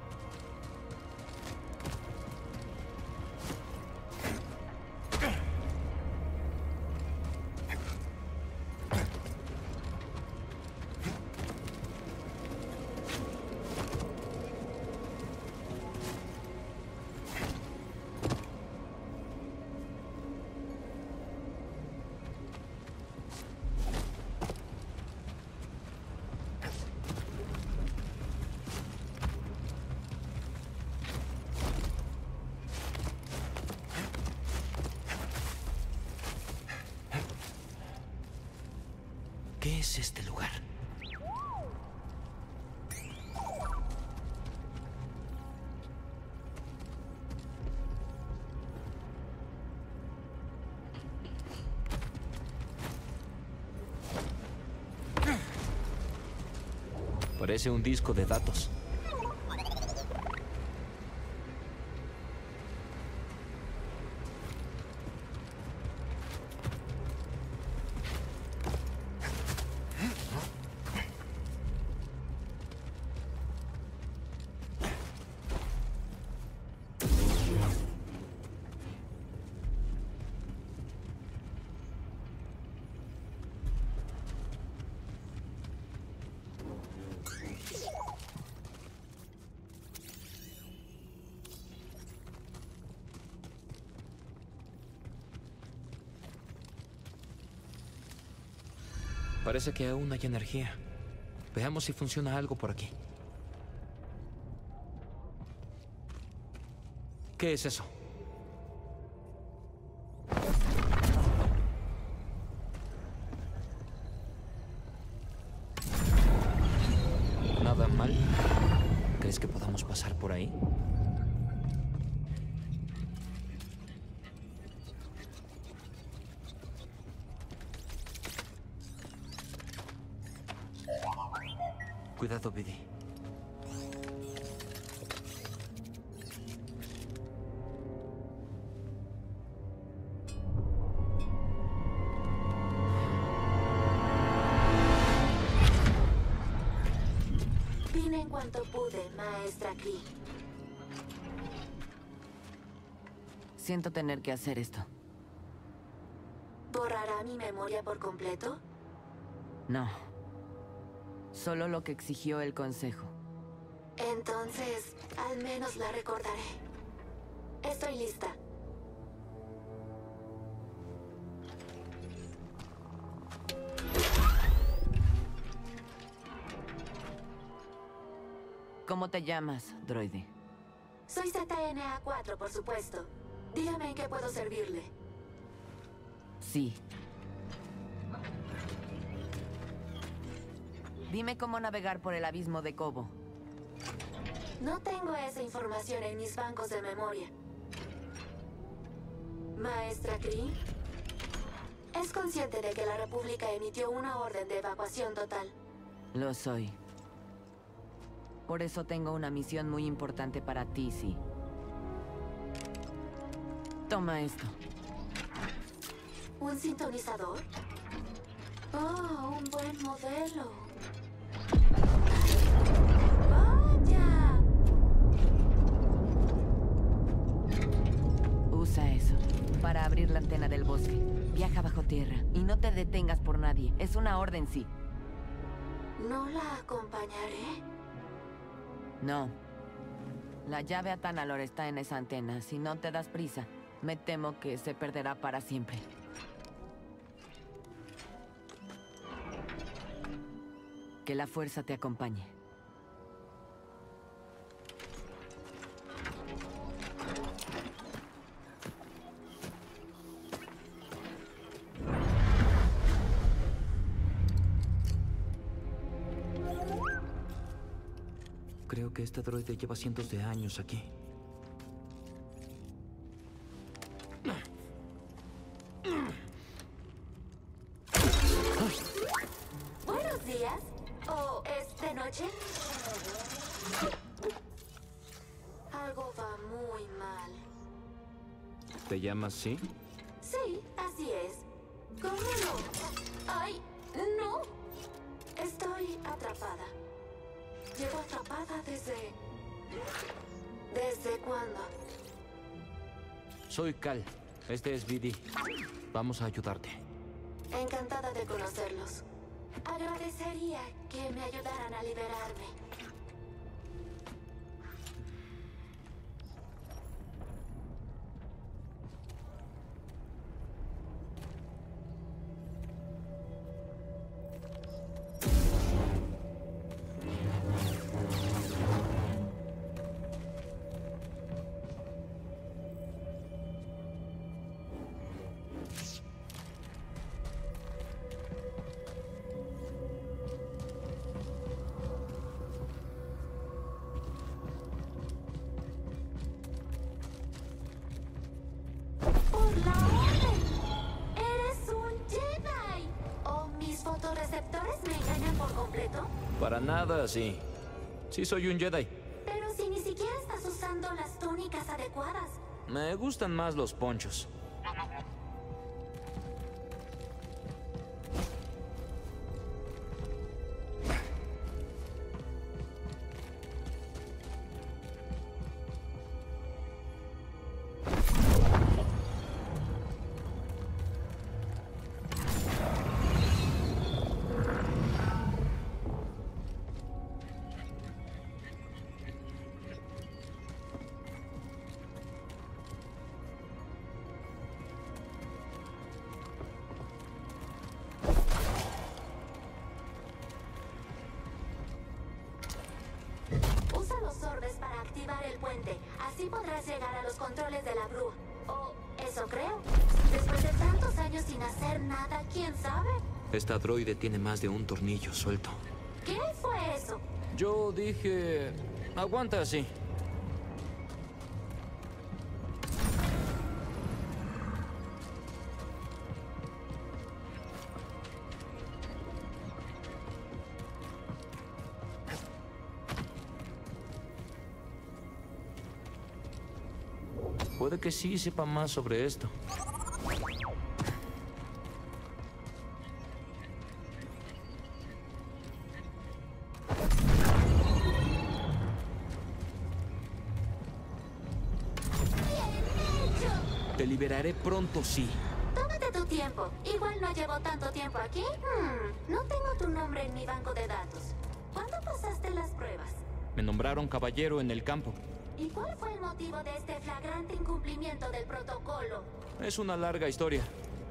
¿Qué es este lugar? Parece un disco de datos. Parece que aún hay energía. Veamos si funciona algo por aquí. ¿Qué es eso? ¿Nada mal? ¿Crees que podamos pasar por ahí? Cuidado, BD. Vine en cuanto pude, maestra Kree. Siento tener que hacer esto. ¿Borrará mi memoria por completo? No. Solo lo que exigió el consejo. Entonces, al menos la recordaré. Estoy lista. ¿Cómo te llamas, droide? Soy ZNA4, por supuesto. Dígame en qué puedo servirle. Sí. Dime cómo navegar por el abismo de Cobo. No tengo esa información en mis bancos de memoria. Maestra Kree, ¿es consciente de que la República emitió una orden de evacuación total? Lo soy. Por eso tengo una misión muy importante para ti, sí. Toma esto. ¿Un sintonizador? Oh, un buen modelo. ¡Vaya! Usa eso para abrir la antena del bosque. Viaja bajo tierra y no te detengas por nadie. Es una orden, sí. ¿No la acompañaré? No. La llave a Tanalor está en esa antena. Si no te das prisa, me temo que se perderá para siempre. Que la fuerza te acompañe. Creo que este droide lleva cientos de años aquí. Buenos días. ¿O es de noche? Algo va muy mal. ¿Te llamas sí? Sí, así es. ¿Cómo no? ¡Ay, no! Estoy atrapada. Llevo atrapada desde... ¿Desde cuándo? Soy Cal. Este es BD. Vamos a ayudarte. Encantada de conocerlos. Agradecería que me ayudaran a liberarme. Para nada así. Sí soy un Jedi. Pero si ni siquiera estás usando las túnicas adecuadas. Me gustan más los ponchos. Así podrás llegar a los controles de la grúa. O eso creo. Después de tantos años sin hacer nada, ¿quién sabe? Esta droide tiene más de un tornillo suelto. ¿Qué fue eso? Yo dije... aguanta así. Puede que sí sepa más sobre esto. Te liberaré pronto, sí. Tómate tu tiempo. Igual no llevo tanto tiempo aquí. No tengo tu nombre en mi banco de datos. ¿Cuándo pasaste las pruebas? Me nombraron caballero en el campo. ¿Y cuál fue el motivo de este flagrante incumplimiento del protocolo? Es una larga historia.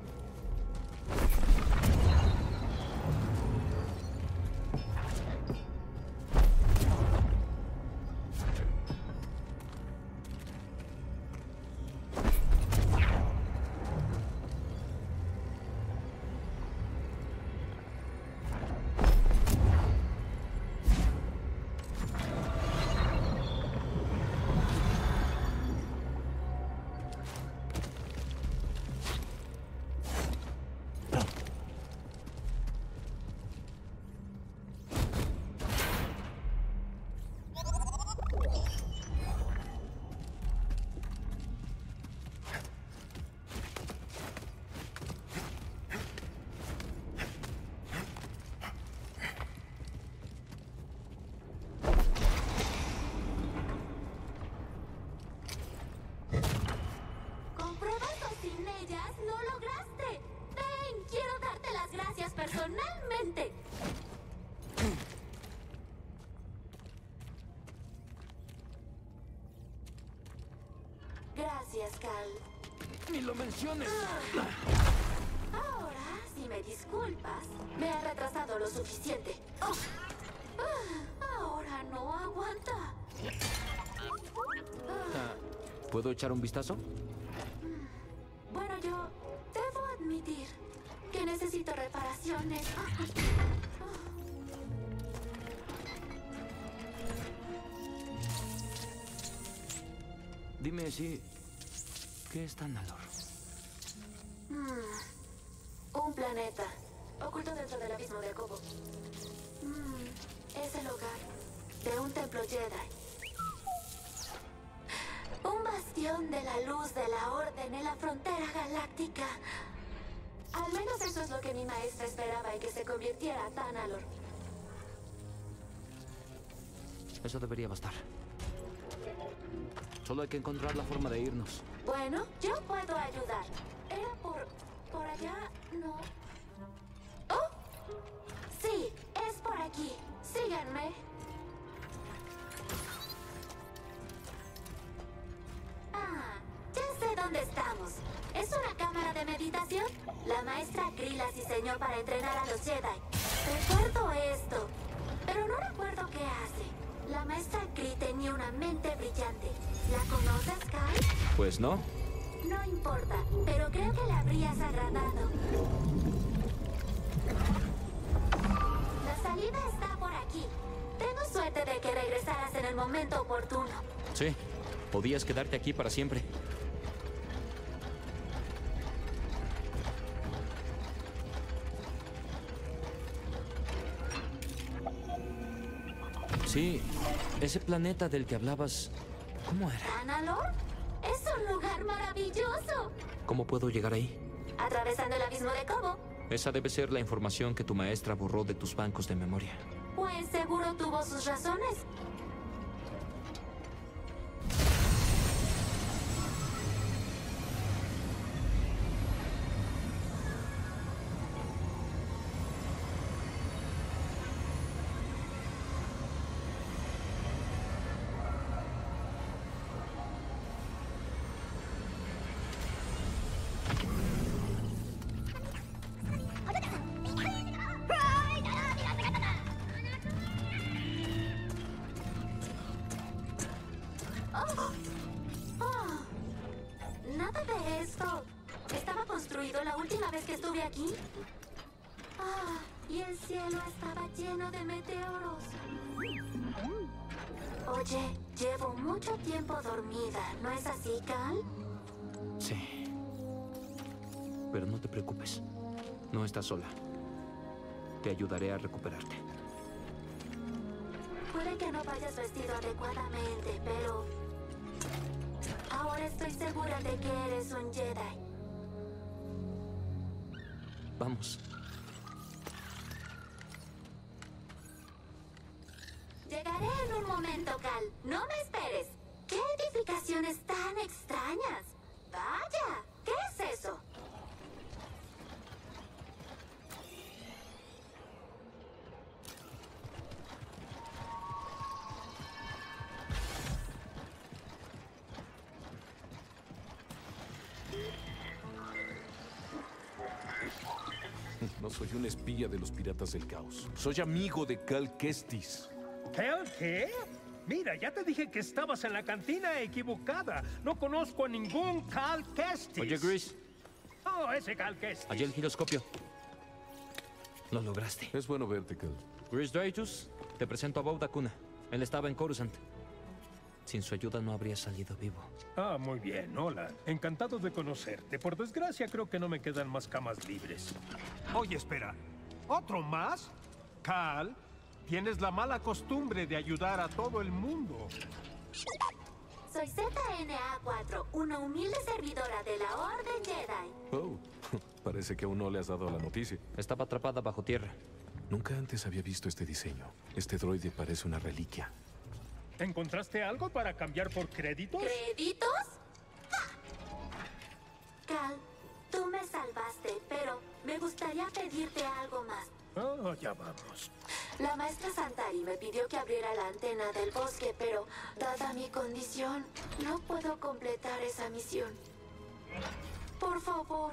Personalmente. Gracias, Cal. Ni lo menciones. Ahora, si me disculpas, me ha retrasado lo suficiente. Ahora no aguanta. ¿Puedo echar un vistazo? Bueno, yo debo admitir que necesito reparaciones. Dime si... ¿Qué es Tanalor? Un planeta, oculto dentro del abismo de Cobo. Es el hogar de un templo Jedi. Un bastión de la luz de la Orden en la frontera galáctica. Al menos eso es lo que mi maestra esperaba en que se convirtiera a Tanalor. Eso debería bastar. Solo hay que encontrar la forma de irnos. Bueno, yo puedo ayudar. Era por allá, ¿no? ¡Oh! Sí, es por aquí. Síganme. Ya sé dónde estamos. ¿Es una cámara de meditación? La maestra Kree las diseñó para entrenar a los Jedi. Recuerdo esto, pero no recuerdo qué hace. La maestra Kree tenía una mente brillante. ¿La conoces, Kai? Pues no. No importa, pero creo que la habrías agradado. La salida está por aquí. Tengo suerte de que regresaras en el momento oportuno. Sí, podías quedarte aquí para siempre. Sí, ese planeta del que hablabas, ¿cómo era? ¿Tanalor? Es un lugar maravilloso. ¿Cómo puedo llegar ahí? Atravesando el abismo de Cobo. Esa debe ser la información que tu maestra borró de tus bancos de memoria. Pues seguro tuvo sus razones. Nada de esto. ¿Estaba construido la última vez que estuve aquí? Y el cielo estaba lleno de meteoros. Oye, llevo mucho tiempo dormida, ¿no es así, Cal? Sí. Pero no te preocupes. No estás sola. Te ayudaré a recuperarte. Puede que no vayas vestido adecuadamente, pero... ahora estoy segura de que eres un Jedi. Vamos. Llegaré en un momento, Cal. No me esperes. ¿Qué edificaciones tan extrañas? Vaya, ¿qué es eso? No soy un espía de los Piratas del Caos. Soy amigo de Cal Kestis. ¿Cal qué? Mira, ya te dije que estabas en la cantina equivocada. No conozco a ningún Cal Kestis. Oye, Grease. Oh, ese Cal Kestis. Allí el giroscopio. Lo lograste. Es bueno verte, Cal. Grease Dreytus, te presento a Bow Dakuna. Él estaba en Coruscant. Sin su ayuda no habría salido vivo. Ah, muy bien, hola. Encantado de conocerte. Por desgracia, creo que no me quedan más camas libres. Oye, espera. ¿Otro más? Cal, tienes la mala costumbre de ayudar a todo el mundo. Soy ZNA4, una humilde servidora de la Orden Jedi. Oh, parece que aún no le has dado la noticia. Estaba atrapada bajo tierra. Nunca antes había visto este diseño. Este droide parece una reliquia. ¿Encontraste algo para cambiar por créditos? ¿Créditos? Cal, tú me salvaste, pero me gustaría pedirte algo más. Oh, ya vamos. La maestra Santari me pidió que abriera la antena del bosque, pero dada mi condición, no puedo completar esa misión. Por favor.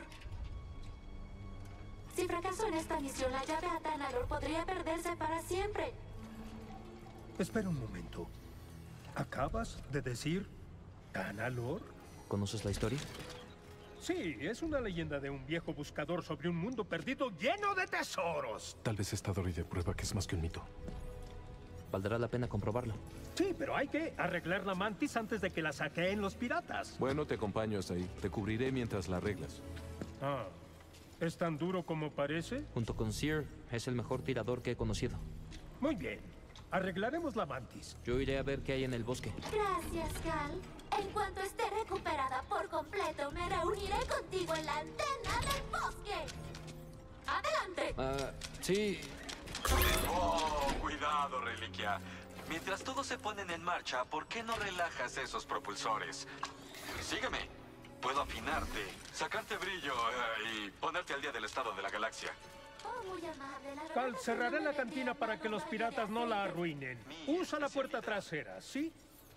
Si fracaso en esta misión, la llave a Tanalor podría perderse para siempre. Espera un momento. ¿Acabas de decir Tanalor? ¿Conoces la historia? Sí, es una leyenda de un viejo buscador sobre un mundo perdido lleno de tesoros. Tal vez esta droide prueba que es más que un mito. Valdrá la pena comprobarlo. Sí, pero hay que arreglar la mantis antes de que la saqueen los piratas. Bueno, te acompaño hasta ahí. Te cubriré mientras la arreglas. Ah, ¿es tan duro como parece? Junto con Seer, es el mejor tirador que he conocido. Muy bien. Arreglaremos la mantis. Yo iré a ver qué hay en el bosque. Gracias, Cal. En cuanto esté recuperada por completo, me reuniré contigo en la antena del bosque. ¡Adelante! Sí. Oh, cuidado, reliquia. Mientras todos se ponen en marcha, ¿por qué no relajas esos propulsores? Sígueme. Puedo afinarte, sacarte brillo y ponerte al día del estado de la galaxia. Oh, muy amable. La Cal, verdad cerraré es que no la me cantina metí para a que los todo piratas no la arruinen. Usa la puerta trasera, ¿sí?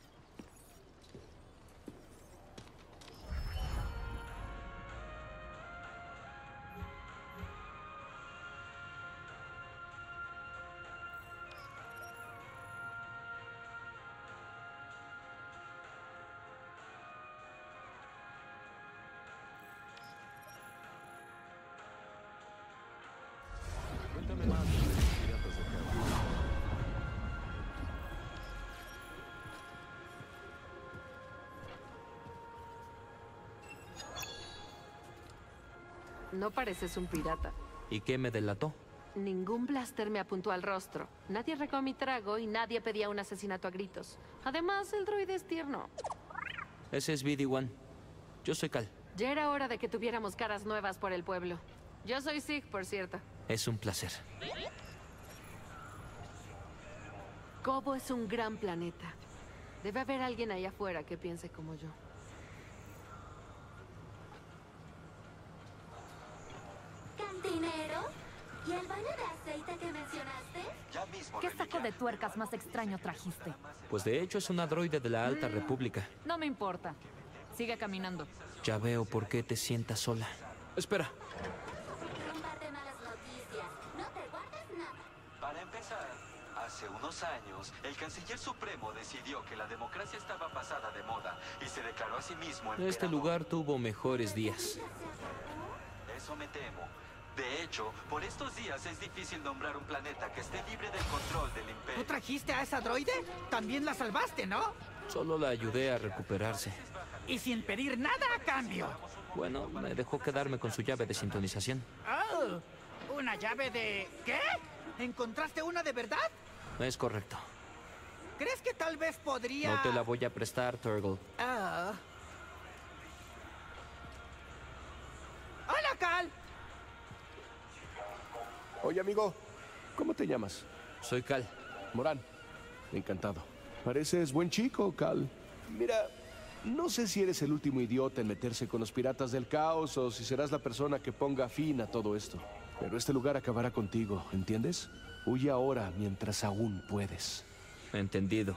Cuéntame más de los Piratas del Caos. No pareces un pirata. ¿Y qué me delató? Ningún blaster me apuntó al rostro. Nadie regó mi trago y nadie pedía un asesinato a gritos. Además, el droide es tierno. Ese es BD-1. Yo soy Cal. Ya era hora de que tuviéramos caras nuevas por el pueblo. Yo soy Sig, por cierto. Es un placer. Cobo es un gran planeta. Debe haber alguien allá afuera que piense como yo. ¿Cantinero? ¿Y el baño de aceite que mencionaste? Ya mismo, ¿Qué saco de tuercas más extraño trajiste? Pues de hecho es una droide de la Alta República. No me importa. Sigue caminando. Ya veo por qué te sientas sola. Espera. Un par de malas noticias. No te guardes nada. Para empezar, hace unos años, el canciller supremo decidió que la democracia estaba pasada de moda y se declaró a sí mismo emperador. Este lugar tuvo mejores días. Eso me temo. De hecho, por estos días es difícil nombrar un planeta que esté libre del control del ¿Tú imperio. trajiste a esa droide? También la salvaste, ¿no? Solo la ayudé a recuperarse. Y sin pedir nada a cambio. Bueno, me dejó quedarme con su llave de sintonización. Oh, ¿una llave de qué? ¿Encontraste una de verdad? Es correcto. ¿Crees que tal vez podría...? No te la voy a prestar, Turgle. Ah, Oye, amigo, ¿cómo te llamas? Soy Cal. Morán. Encantado. Pareces buen chico, Cal. Mira, no sé si eres el último idiota en meterse con los piratas del caos o si serás la persona que ponga fin a todo esto. Pero este lugar acabará contigo, ¿entiendes? Huye ahora mientras aún puedes. Entendido.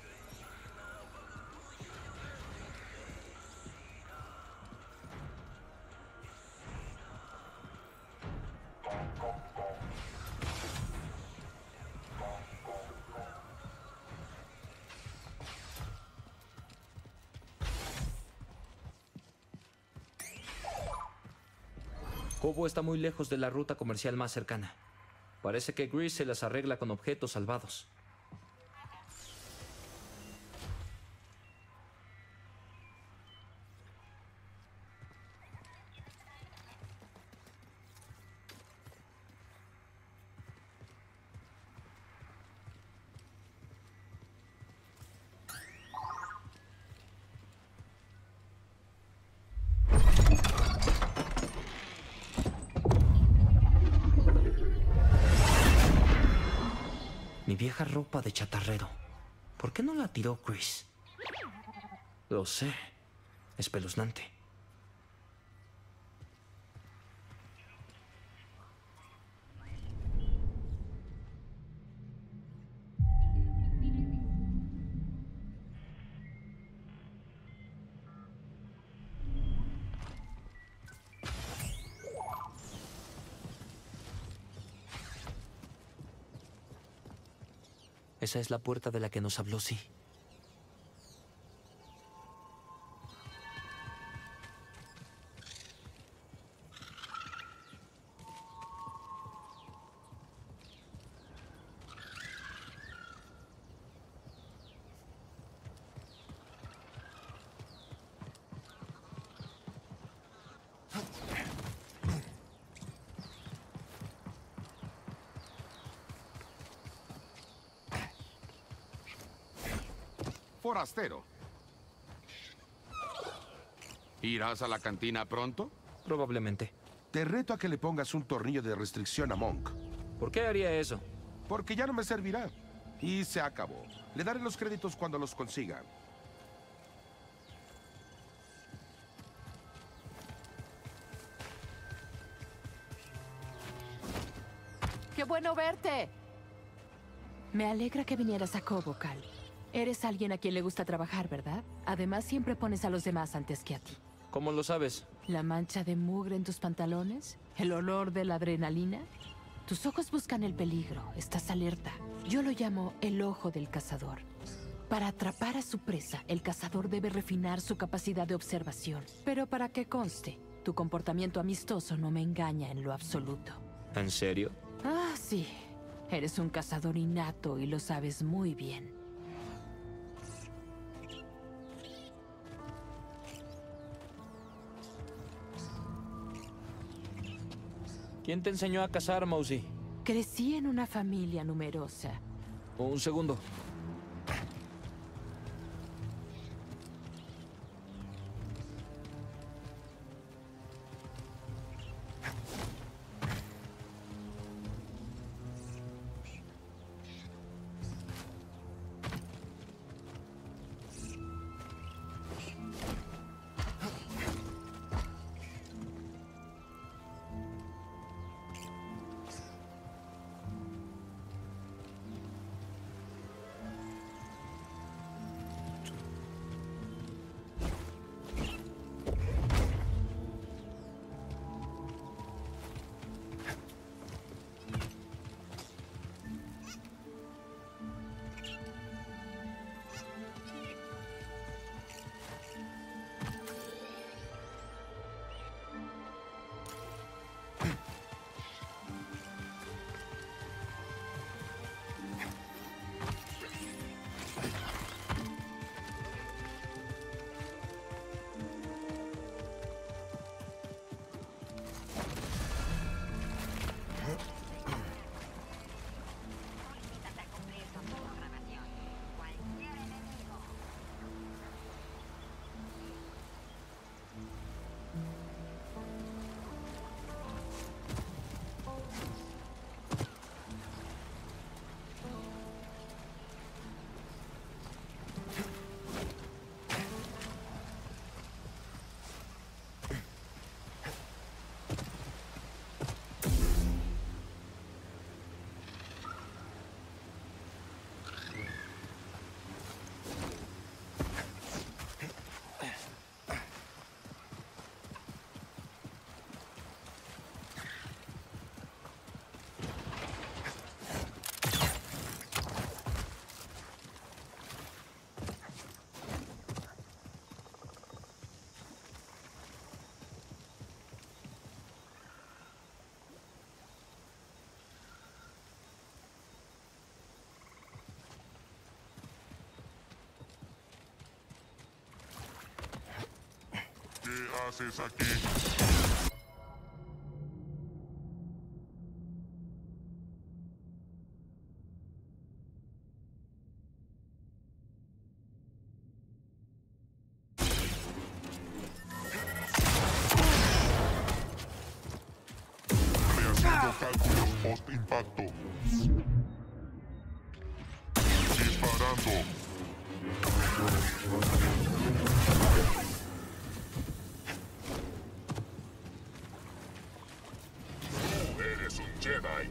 Kobo está muy lejos de la ruta comercial más cercana. Parece que Grease se las arregla con objetos salvados. Mi vieja ropa de chatarrero. ¿Por qué no la tiró Chris? Lo sé. Espeluznante. Esa es la puerta de la que nos habló, sí. Forastero. ¿Irás a la cantina pronto? Probablemente. Te reto a que le pongas un tornillo de restricción a Monk. ¿Por qué haría eso? Porque ya no me servirá. Y se acabó. Le daré los créditos cuando los consiga. ¡Qué bueno verte! Me alegra que vinieras a Kobo, Cal. Eres alguien a quien le gusta trabajar, ¿verdad? Además, siempre pones a los demás antes que a ti. ¿Cómo lo sabes? ¿La mancha de mugre en tus pantalones? ¿El olor de la adrenalina? Tus ojos buscan el peligro. Estás alerta. Yo lo llamo el ojo del cazador. Para atrapar a su presa, el cazador debe refinar su capacidad de observación. Pero para que conste, tu comportamiento amistoso no me engaña en lo absoluto. ¿En serio? Ah, sí. Eres un cazador innato y lo sabes muy bien. ¿Quién te enseñó a cazar, Mousy? Crecí en una familia numerosa. Un segundo. ¿Qué haces aquí? Rehaciendo cálculos post-impacto. Disparando. Tú eres un Jedi.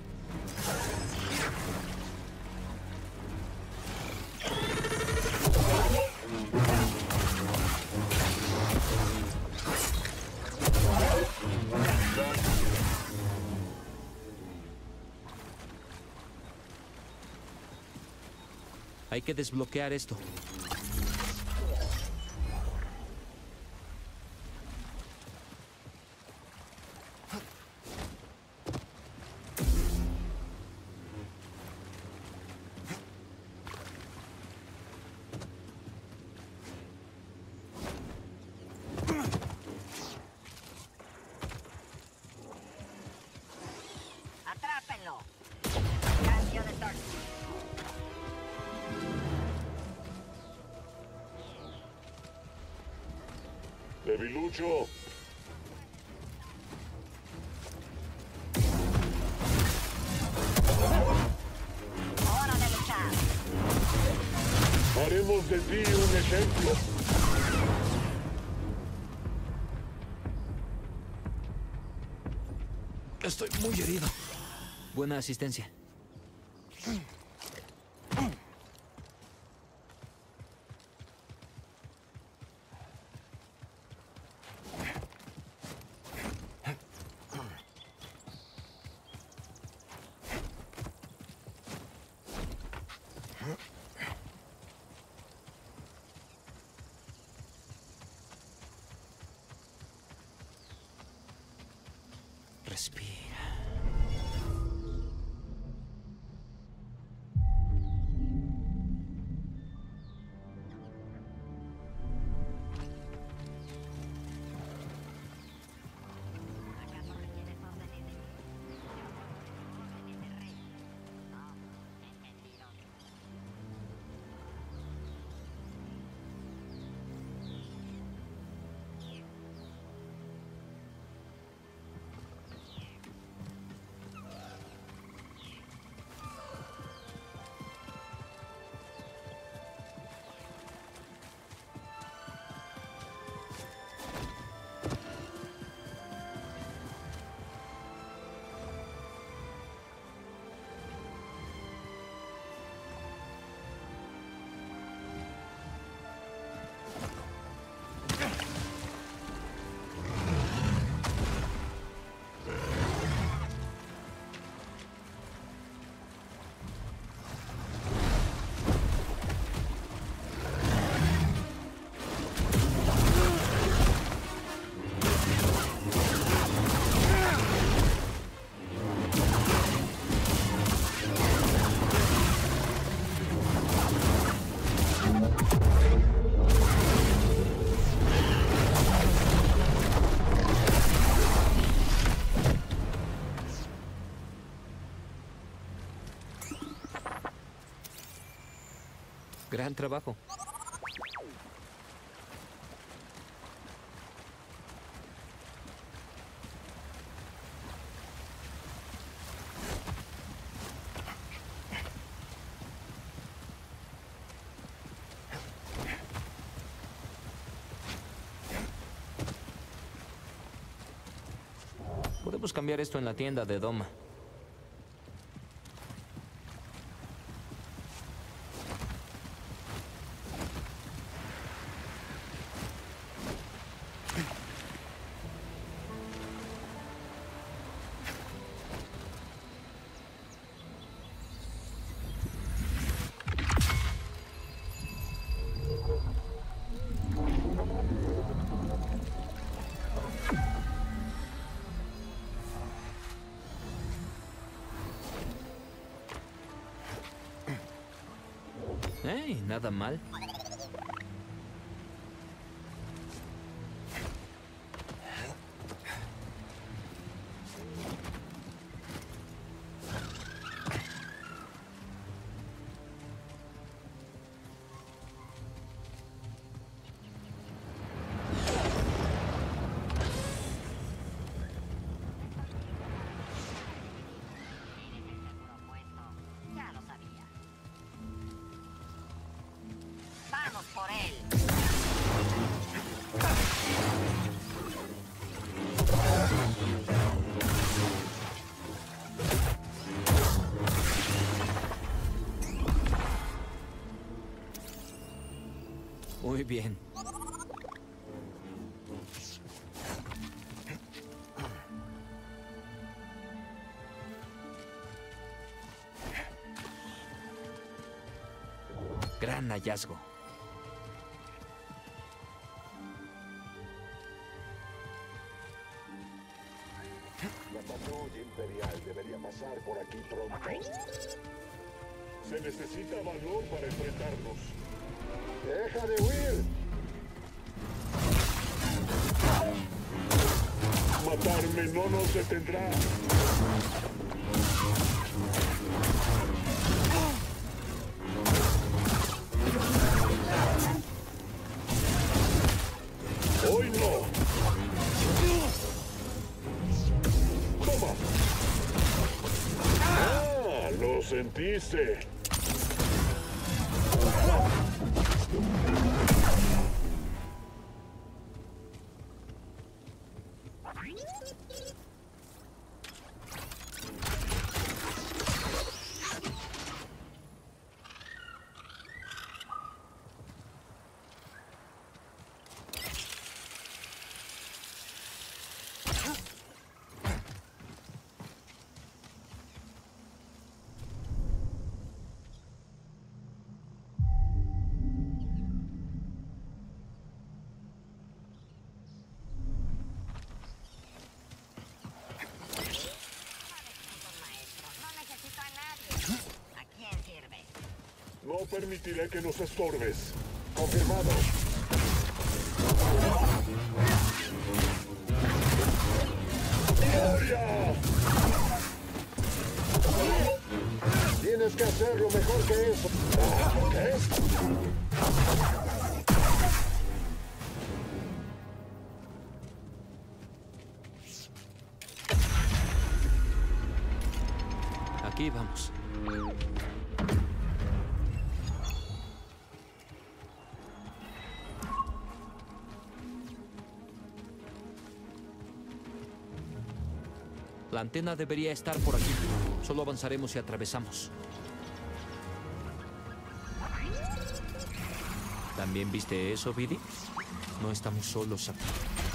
Hay que desbloquear esto. ¡Atrápenlo! Cambio de torno. Debilucho. ¡Hora de luchar! Haremos de ti un ejemplo. Estoy muy herido. Buena asistencia. Respira. Gran trabajo. Podemos cambiar esto en la tienda de Doma. Nada mal. él. Muy bien. Gran hallazgo. La patrulla imperial debería pasar por aquí pronto. Se necesita valor para enfrentarnos. ¡Deja de huir! Matarme no nos detendrá. Hoy no. Toma. Ah, lo sentiste. No permitiré que nos estorbes. Confirmado. ¡Gloria! Tienes que hacerlo mejor que eso. ¿Qué? Aquí vamos. La antena debería estar por aquí. Solo avanzaremos si atravesamos. ¿También viste eso, Biddy? No estamos solos aquí.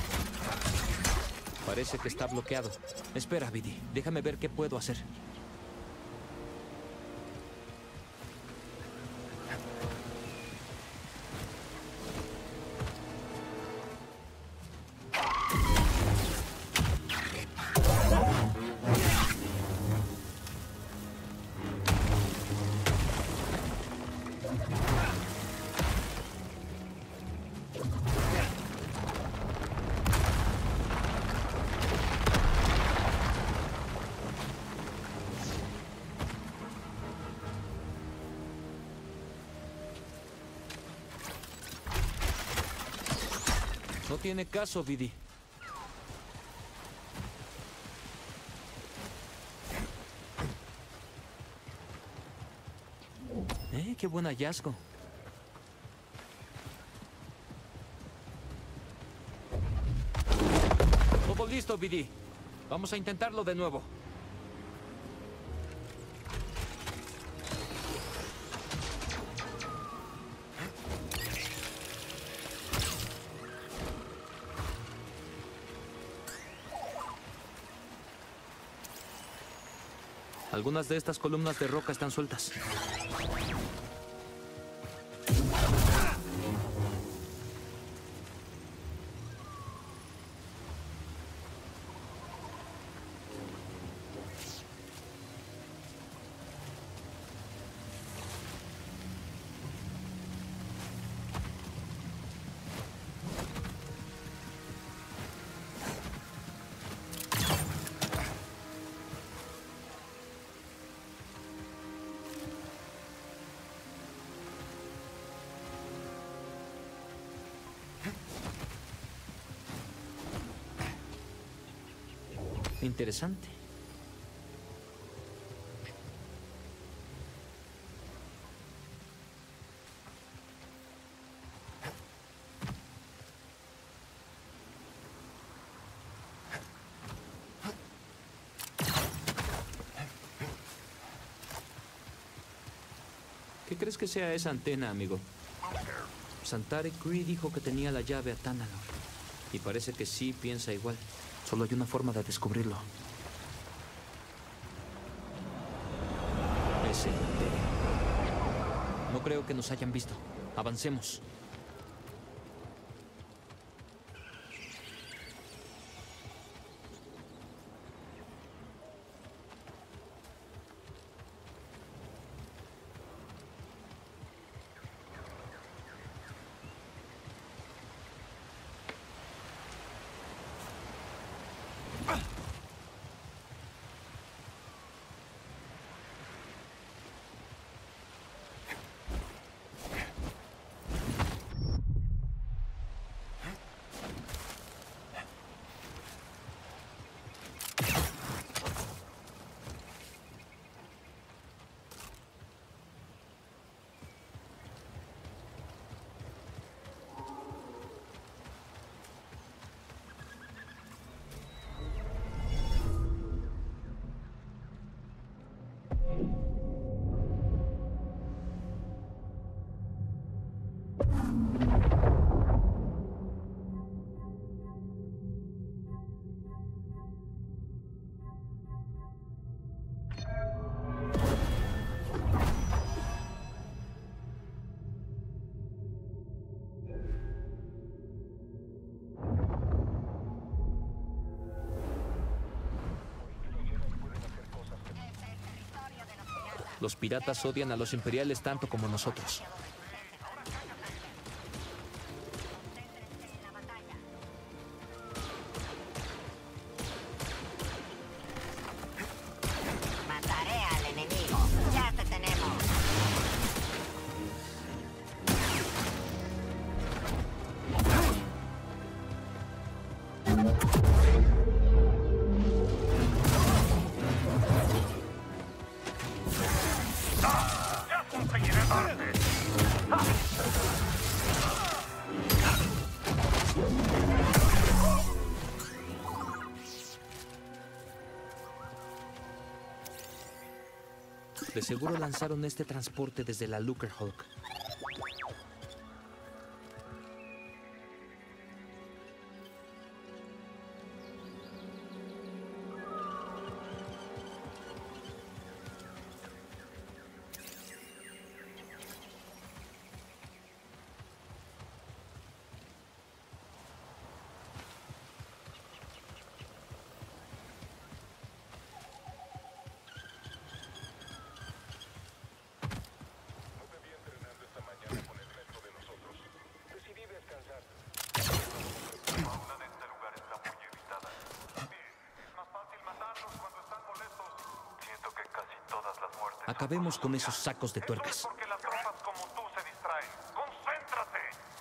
Parece que está bloqueado. Espera, Biddy. Déjame ver qué puedo hacer. No tiene caso, Biddy. ¡Qué buen hallazgo! Todo listo, Biddy. Vamos a intentarlo de nuevo. Algunas de estas columnas de roca están sueltas. Interesante. ¿Qué crees que sea esa antena, amigo? Santari Khri dijo que tenía la llave a Tanalorr. Y parece que sí piensa igual. Solo hay una forma de descubrirlo. Ese no creo que nos hayan visto. Avancemos. Los piratas odian a los imperiales tanto como nosotros. Mataré al enemigo. Ya te tenemos. De seguro lanzaron este transporte desde la Lucrehulk. Acabemos con esos sacos de tuercas. Porque las tropas como tú se distraen. ¡Concéntrate!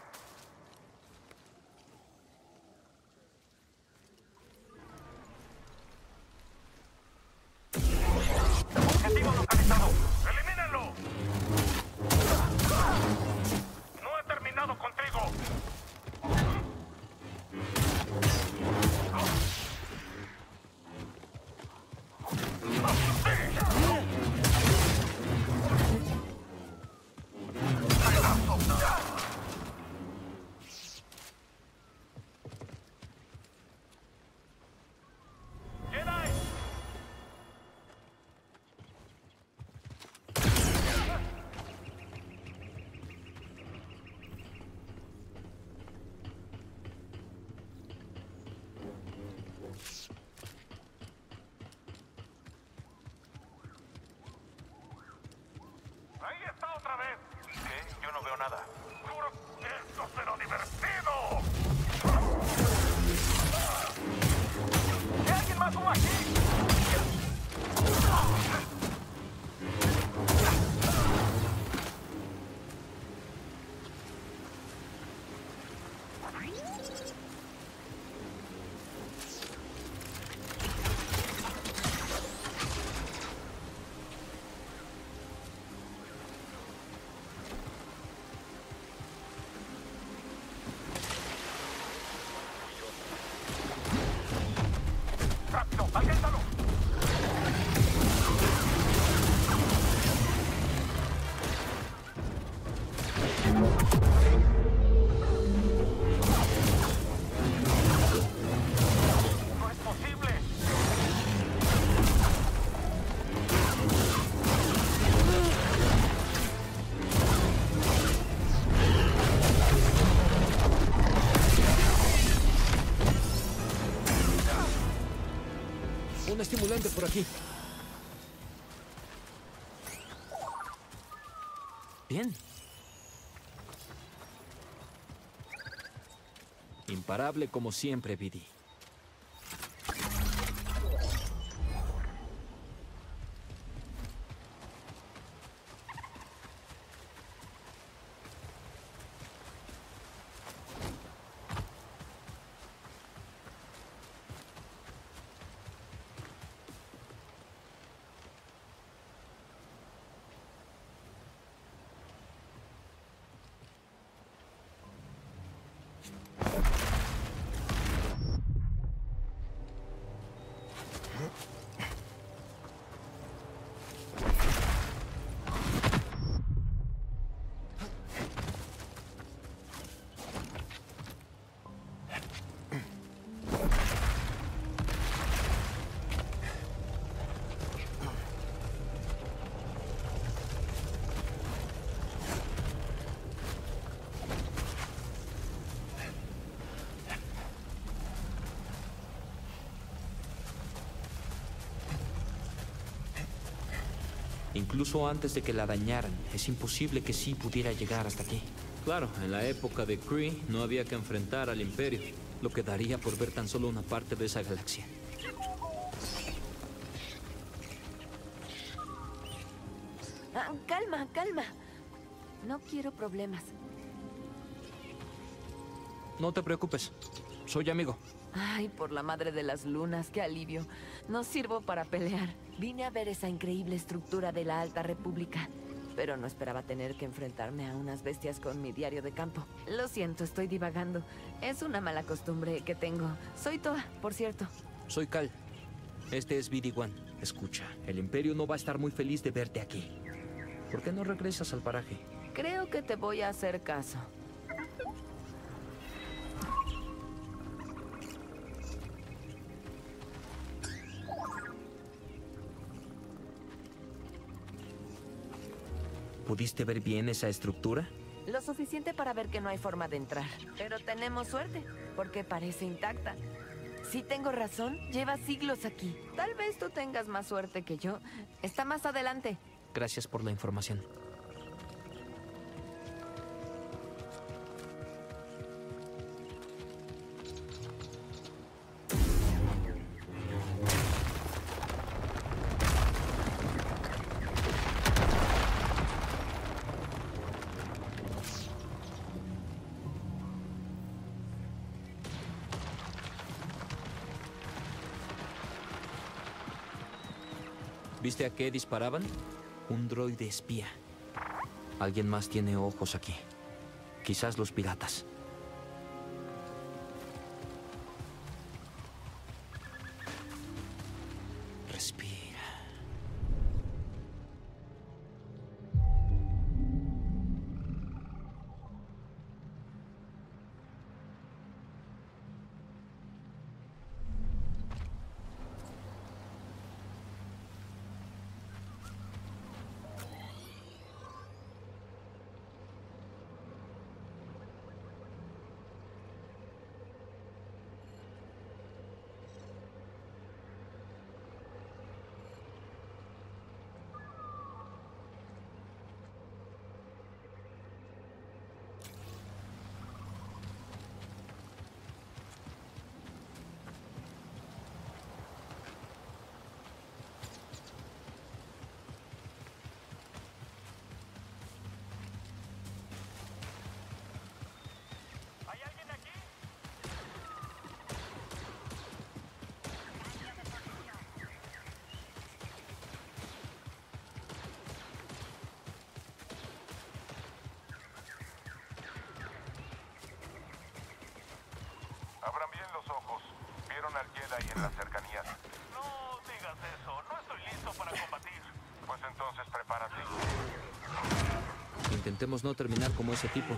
Objetivo localizado. ¡Elimínenlo! No he terminado contigo. Ahí está otra vez. ¿Qué? Yo no veo nada. Juro que esto será divertido. ¿Hay alguien más como aquí? ¡Rápido! ¡Alcánzalo! estimulante por aquí. Bien. Imparable como siempre, BD. Incluso antes de que la dañaran, es imposible que sí pudiera llegar hasta aquí. Claro, en la época de Kree no había que enfrentar al Imperio, lo que daría por ver tan solo una parte de esa galaxia. Ah, calma, calma. No quiero problemas. No te preocupes, soy amigo. Ay, por la madre de las lunas, qué alivio. No sirvo para pelear. Vine a ver esa increíble estructura de la Alta República, pero no esperaba tener que enfrentarme a unas bestias con mi diario de campo. Lo siento, estoy divagando. Es una mala costumbre que tengo. Soy Toa, por cierto. Soy Cal. Este es BD-1. Escucha, el Imperio no va a estar muy feliz de verte aquí. ¿Por qué no regresas al paraje? Creo que te voy a hacer caso. ¿Pudiste ver bien esa estructura? Lo suficiente para ver que no hay forma de entrar. Pero tenemos suerte, porque parece intacta. Si tengo razón, lleva siglos aquí. Tal vez tú tengas más suerte que yo. Está más adelante. Gracias por la información. ¿Viste a qué disparaban? Un droide espía. Alguien más tiene ojos aquí. Quizás los piratas. Respira. Abran bien los ojos. Vieron al Jedi en las cercanías. No digas eso. No estoy listo para combatir. Pues entonces prepárate. Intentemos no terminar como ese tipo.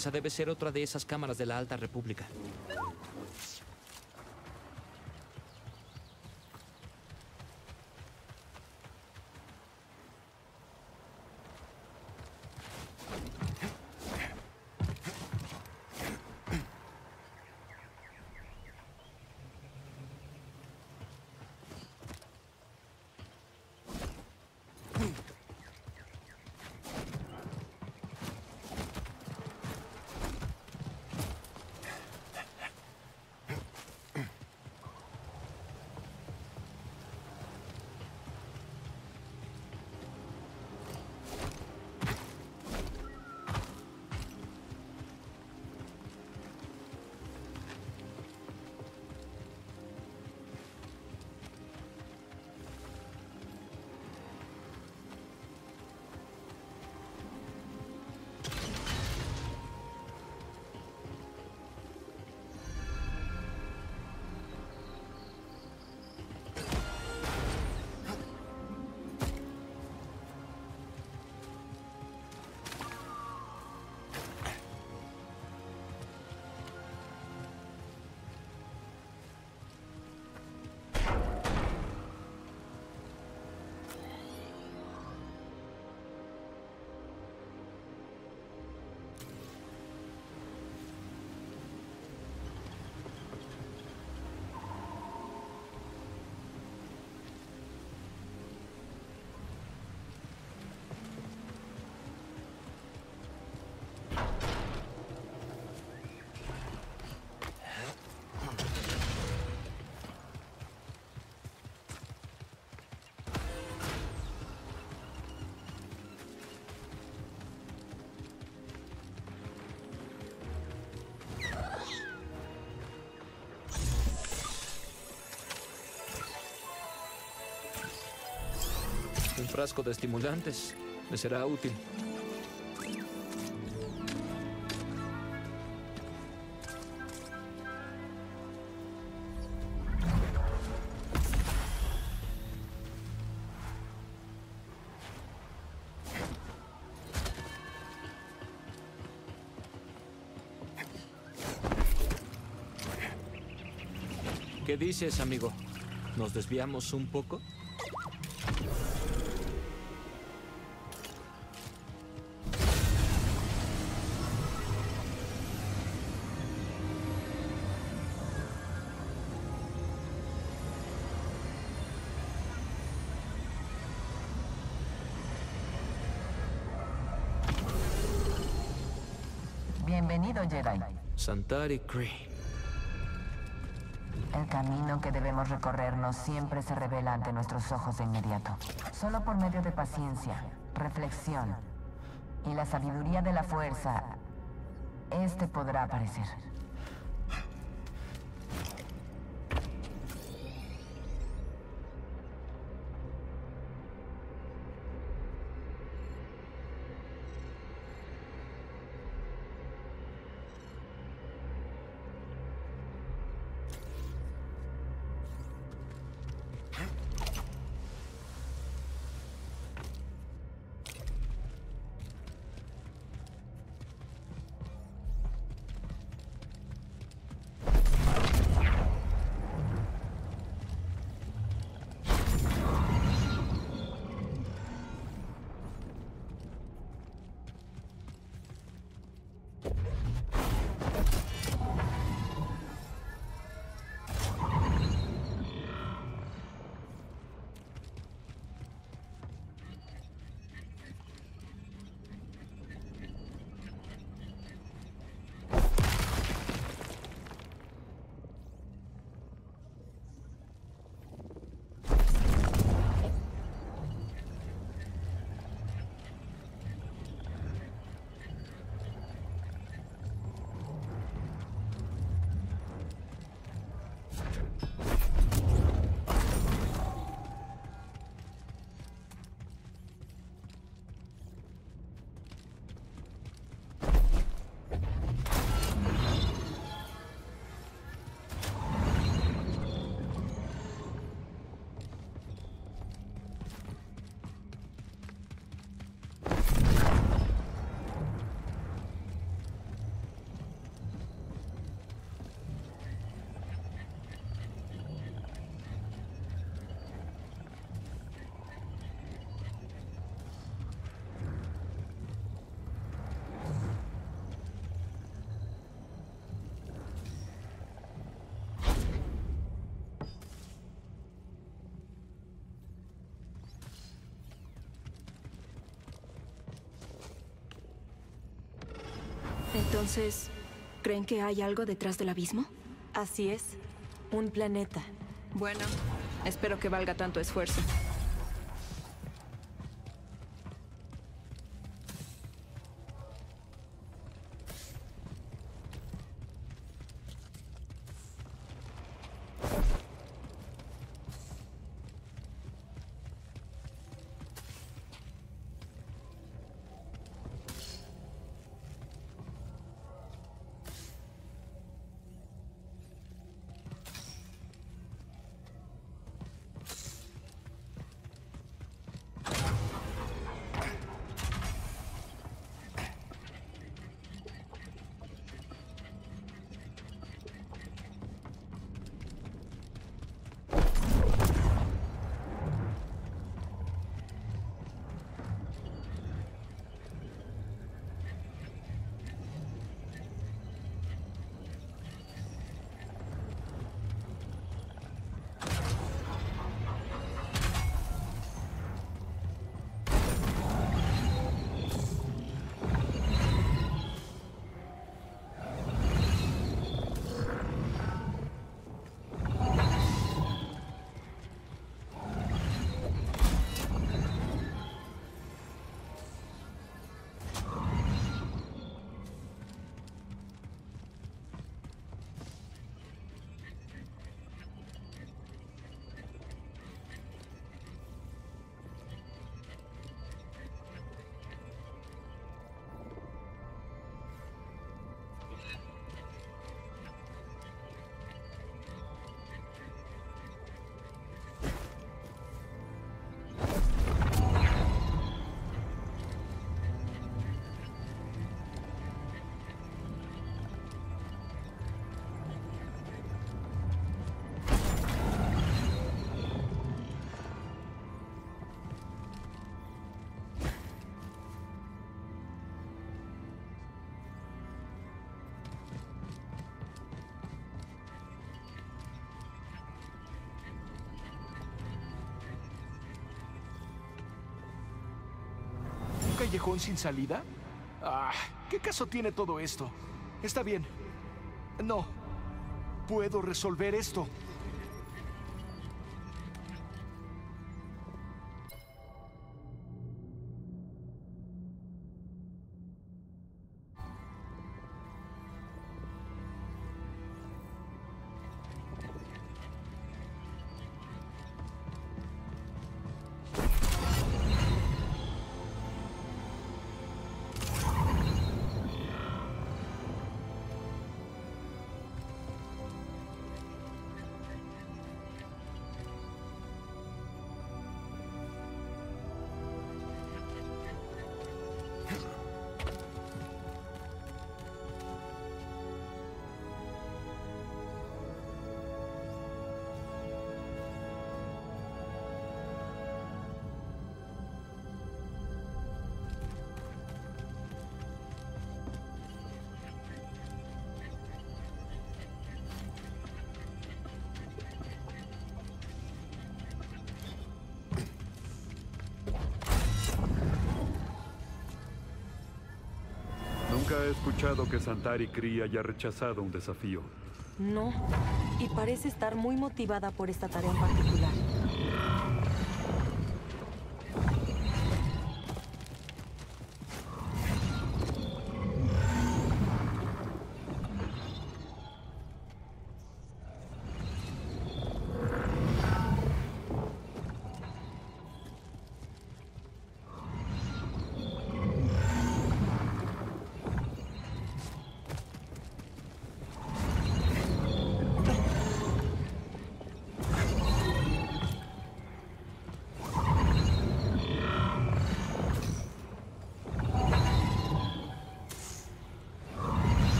Esa debe ser otra de esas cámaras de la Alta República. Un frasco de estimulantes me será útil. ¿Qué dices, amigo? ¿Nos desviamos un poco? Bienvenido, Jedi. Santari Khri. El camino que debemos recorrernos siempre se revela ante nuestros ojos de inmediato. Solo por medio de paciencia, reflexión y la sabiduría de la fuerza, este podrá aparecer. Entonces, ¿creen que hay algo detrás del abismo? Así es. Un planeta. Bueno, espero que valga tanto esfuerzo. ¿Callejón sin salida? Ah, ¿qué caso tiene todo esto? Está bien. No. Puedo resolver esto. Nunca he escuchado que Santari Khri haya rechazado un desafío. No, y parece estar muy motivada por esta tarea en particular.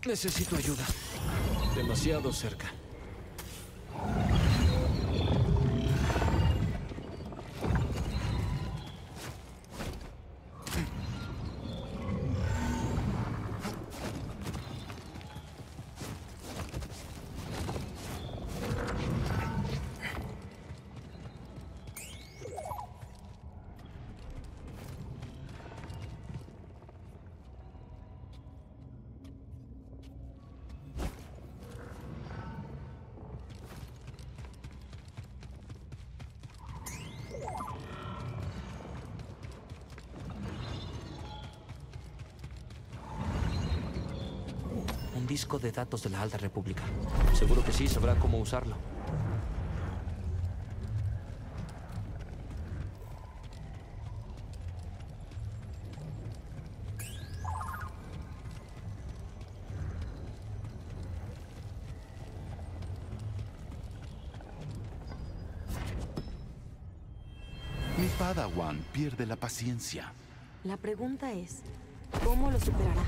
Necesito ayuda. Demasiado cerca. Un disco de datos de la Alta República. Seguro que sí sabrá cómo usarlo. Mi Padawan pierde la paciencia. La pregunta es, ¿cómo lo superará?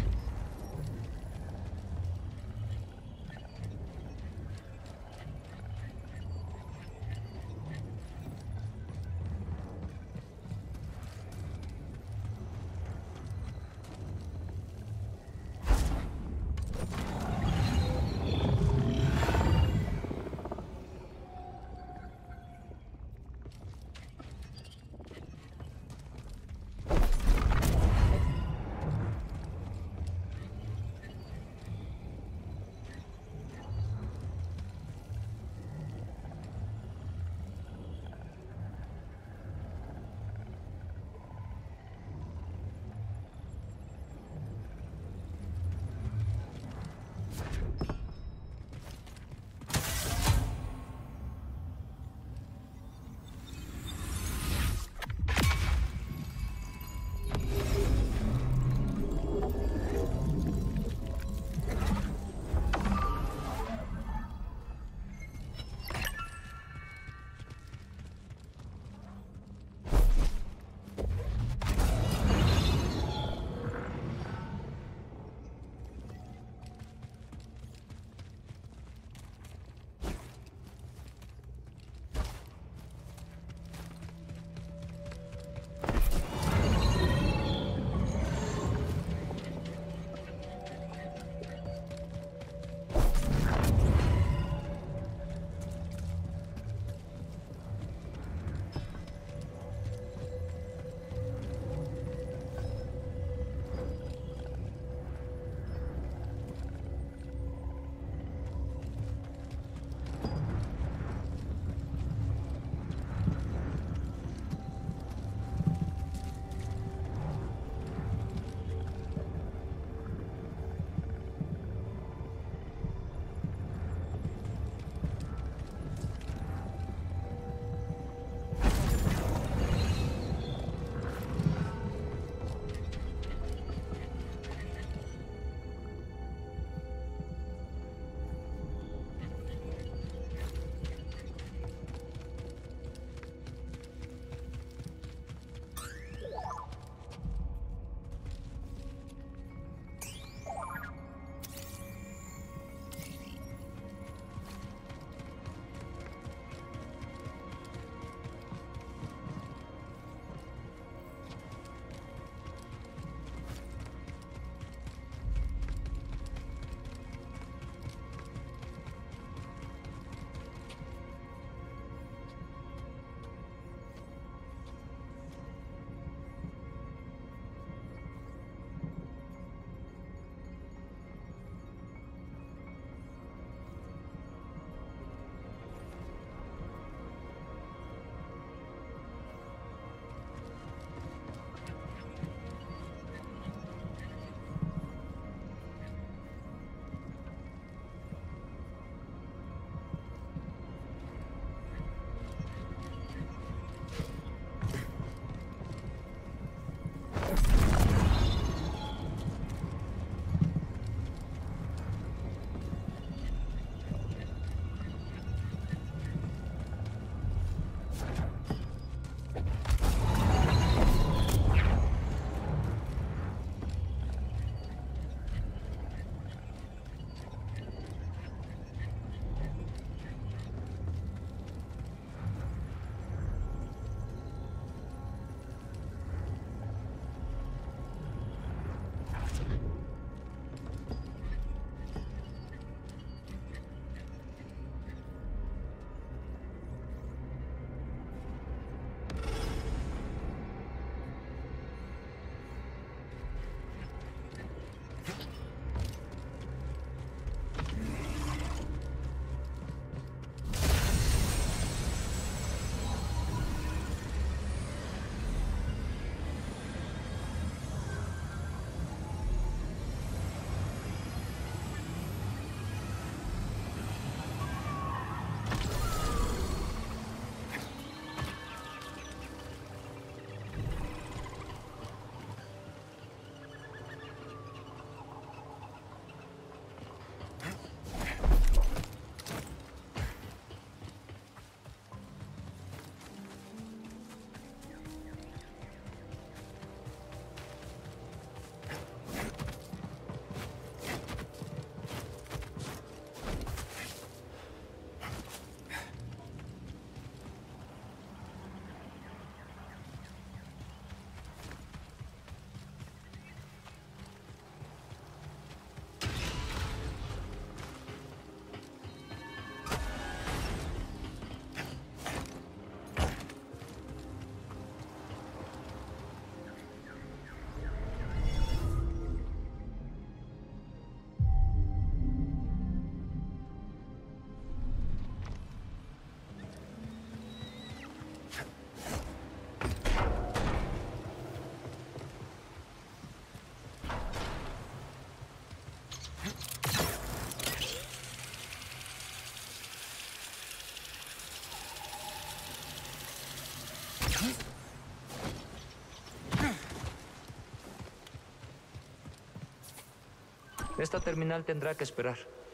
Esta terminal tendrá que esperar.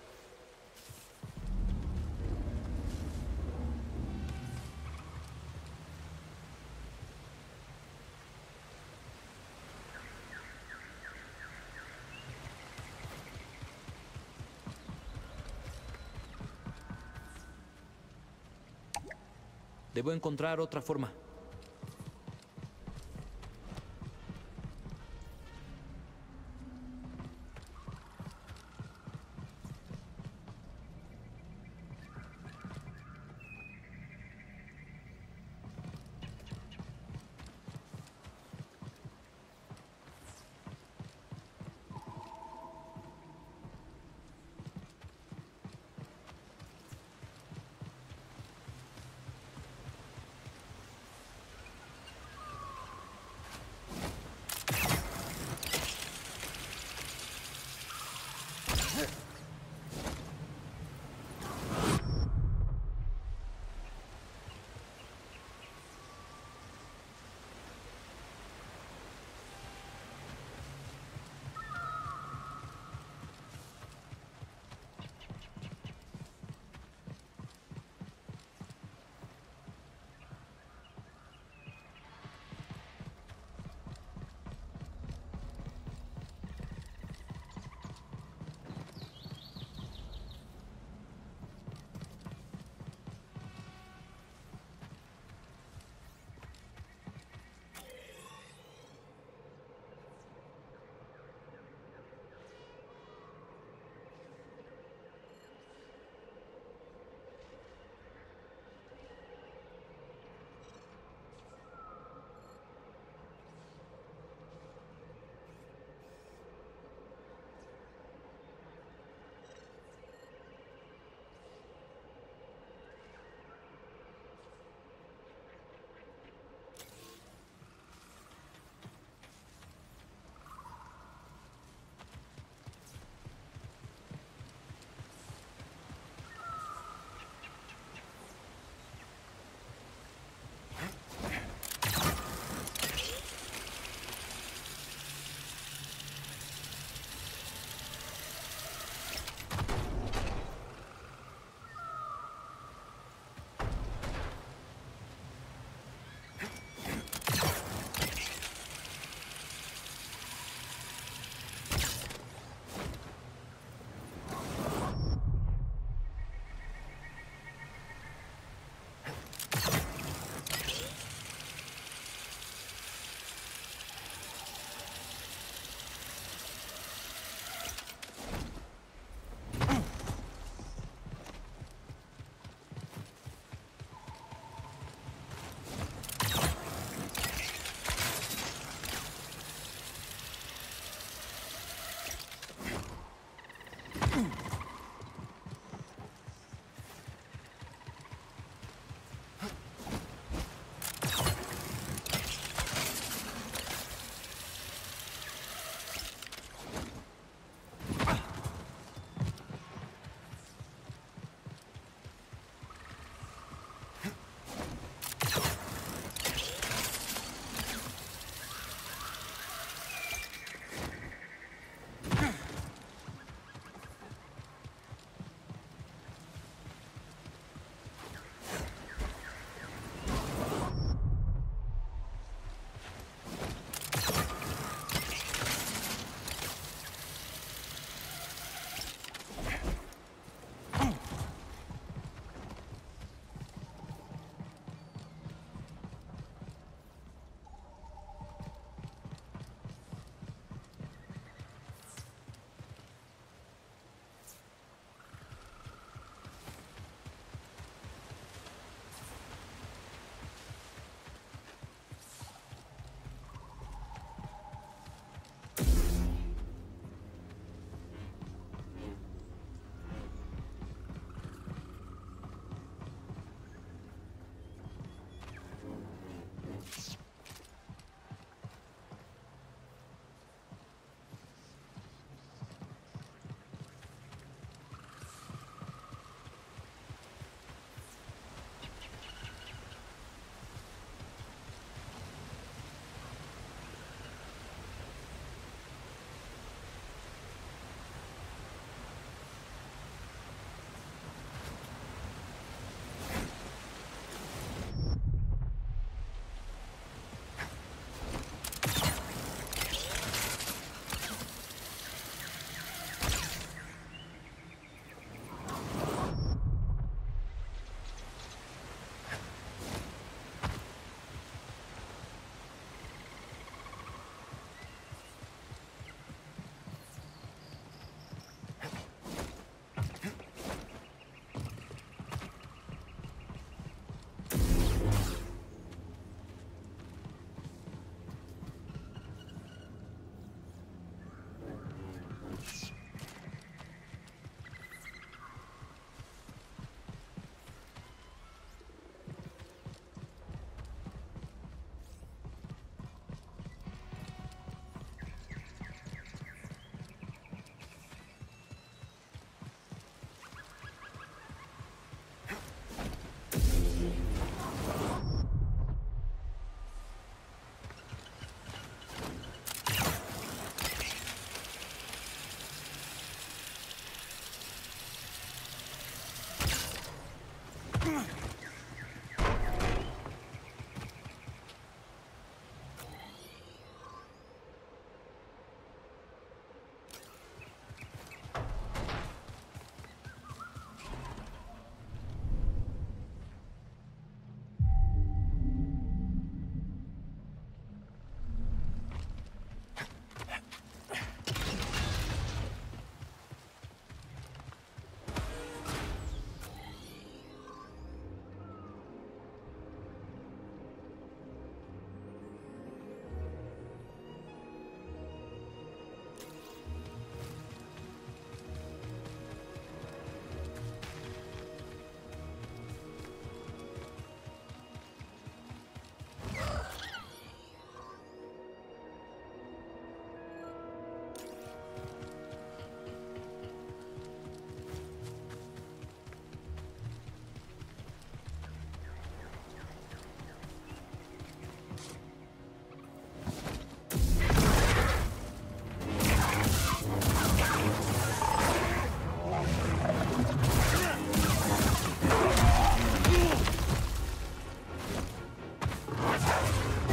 Debo encontrar otra forma.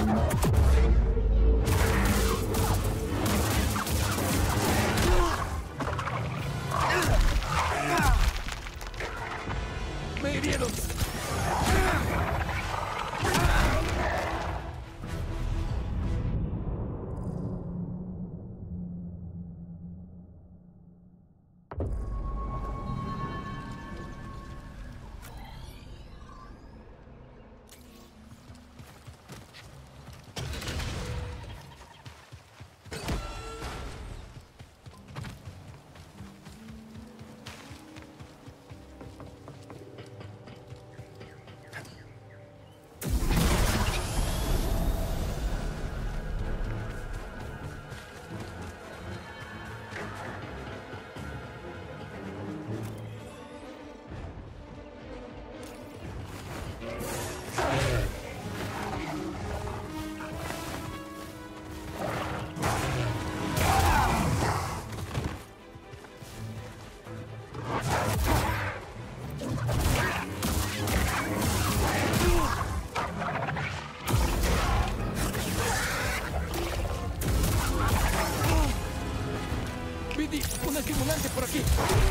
¡Me hirieron! ¡Biddy! ¡Un estimulante por aquí!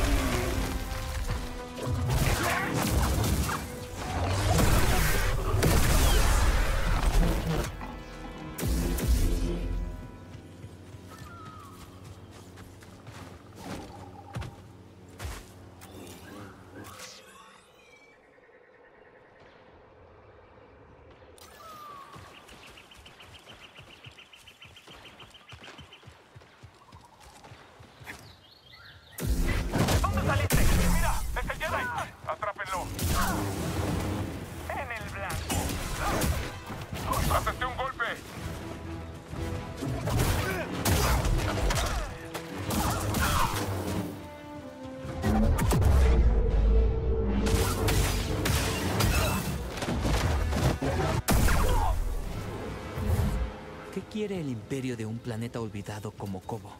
¿Dónde saliste? ¡Mira! ¡Es el Jedi! ¡Atrápenlo! En el blanco. ¡Hácete un golpe! ¿Qué quiere el imperio de un planeta olvidado como Kobo?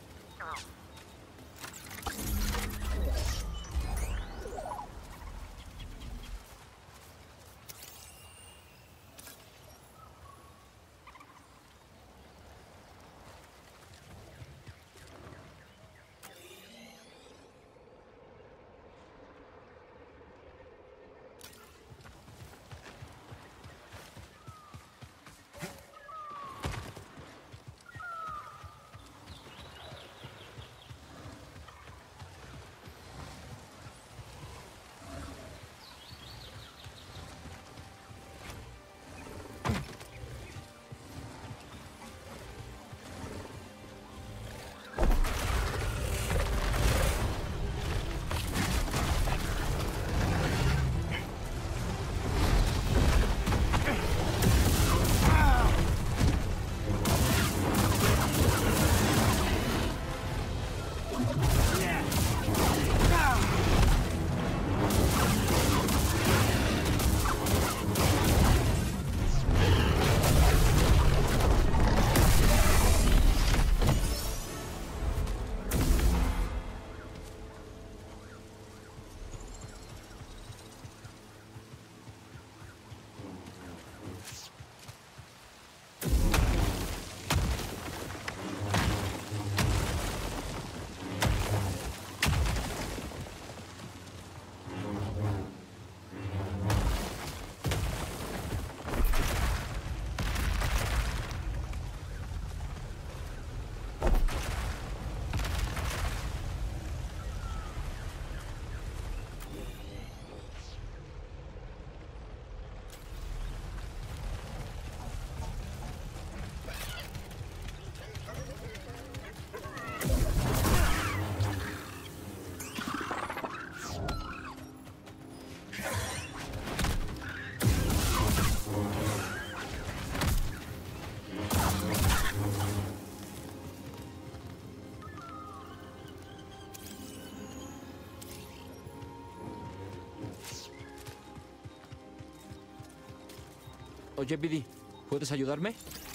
Oye, Biddy, ¿puedes ayudarme?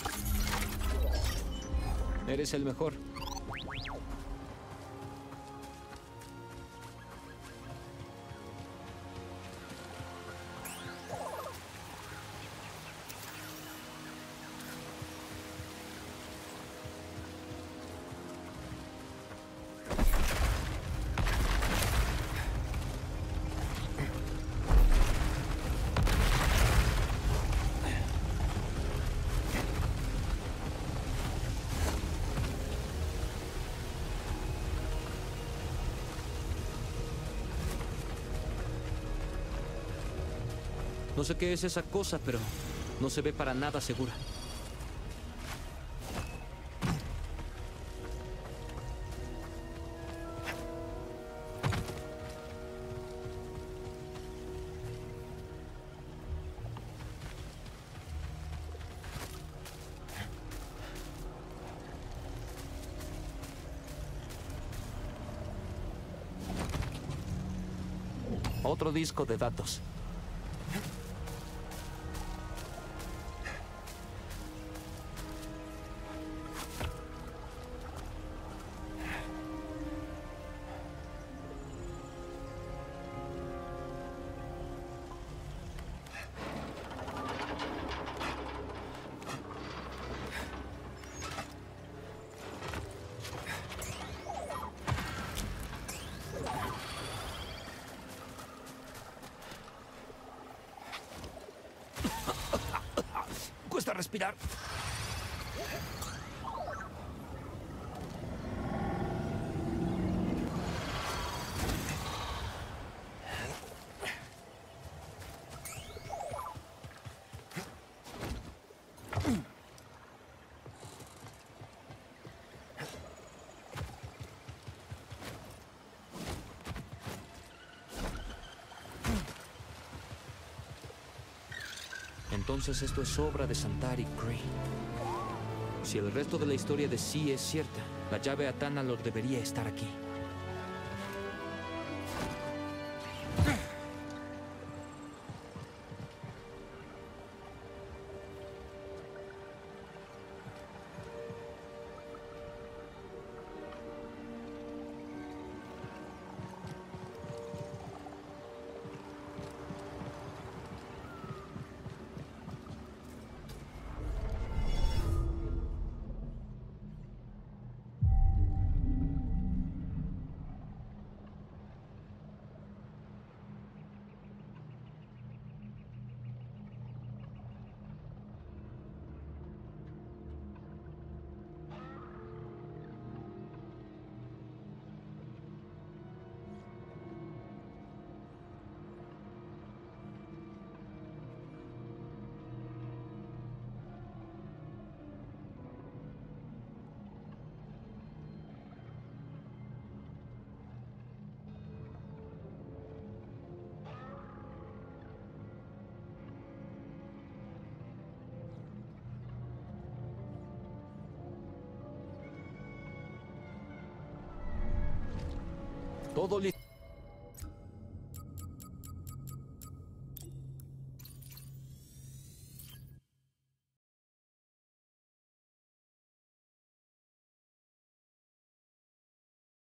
Eres el mejor. No sé qué es esa cosa, pero no se ve para nada segura. Otro disco de datos. Cuesta respirar. Entonces esto es obra de Santari Khri. Si el resto de la historia de Sí es cierta, la llave a Tanalorr debería estar aquí. Todo listo.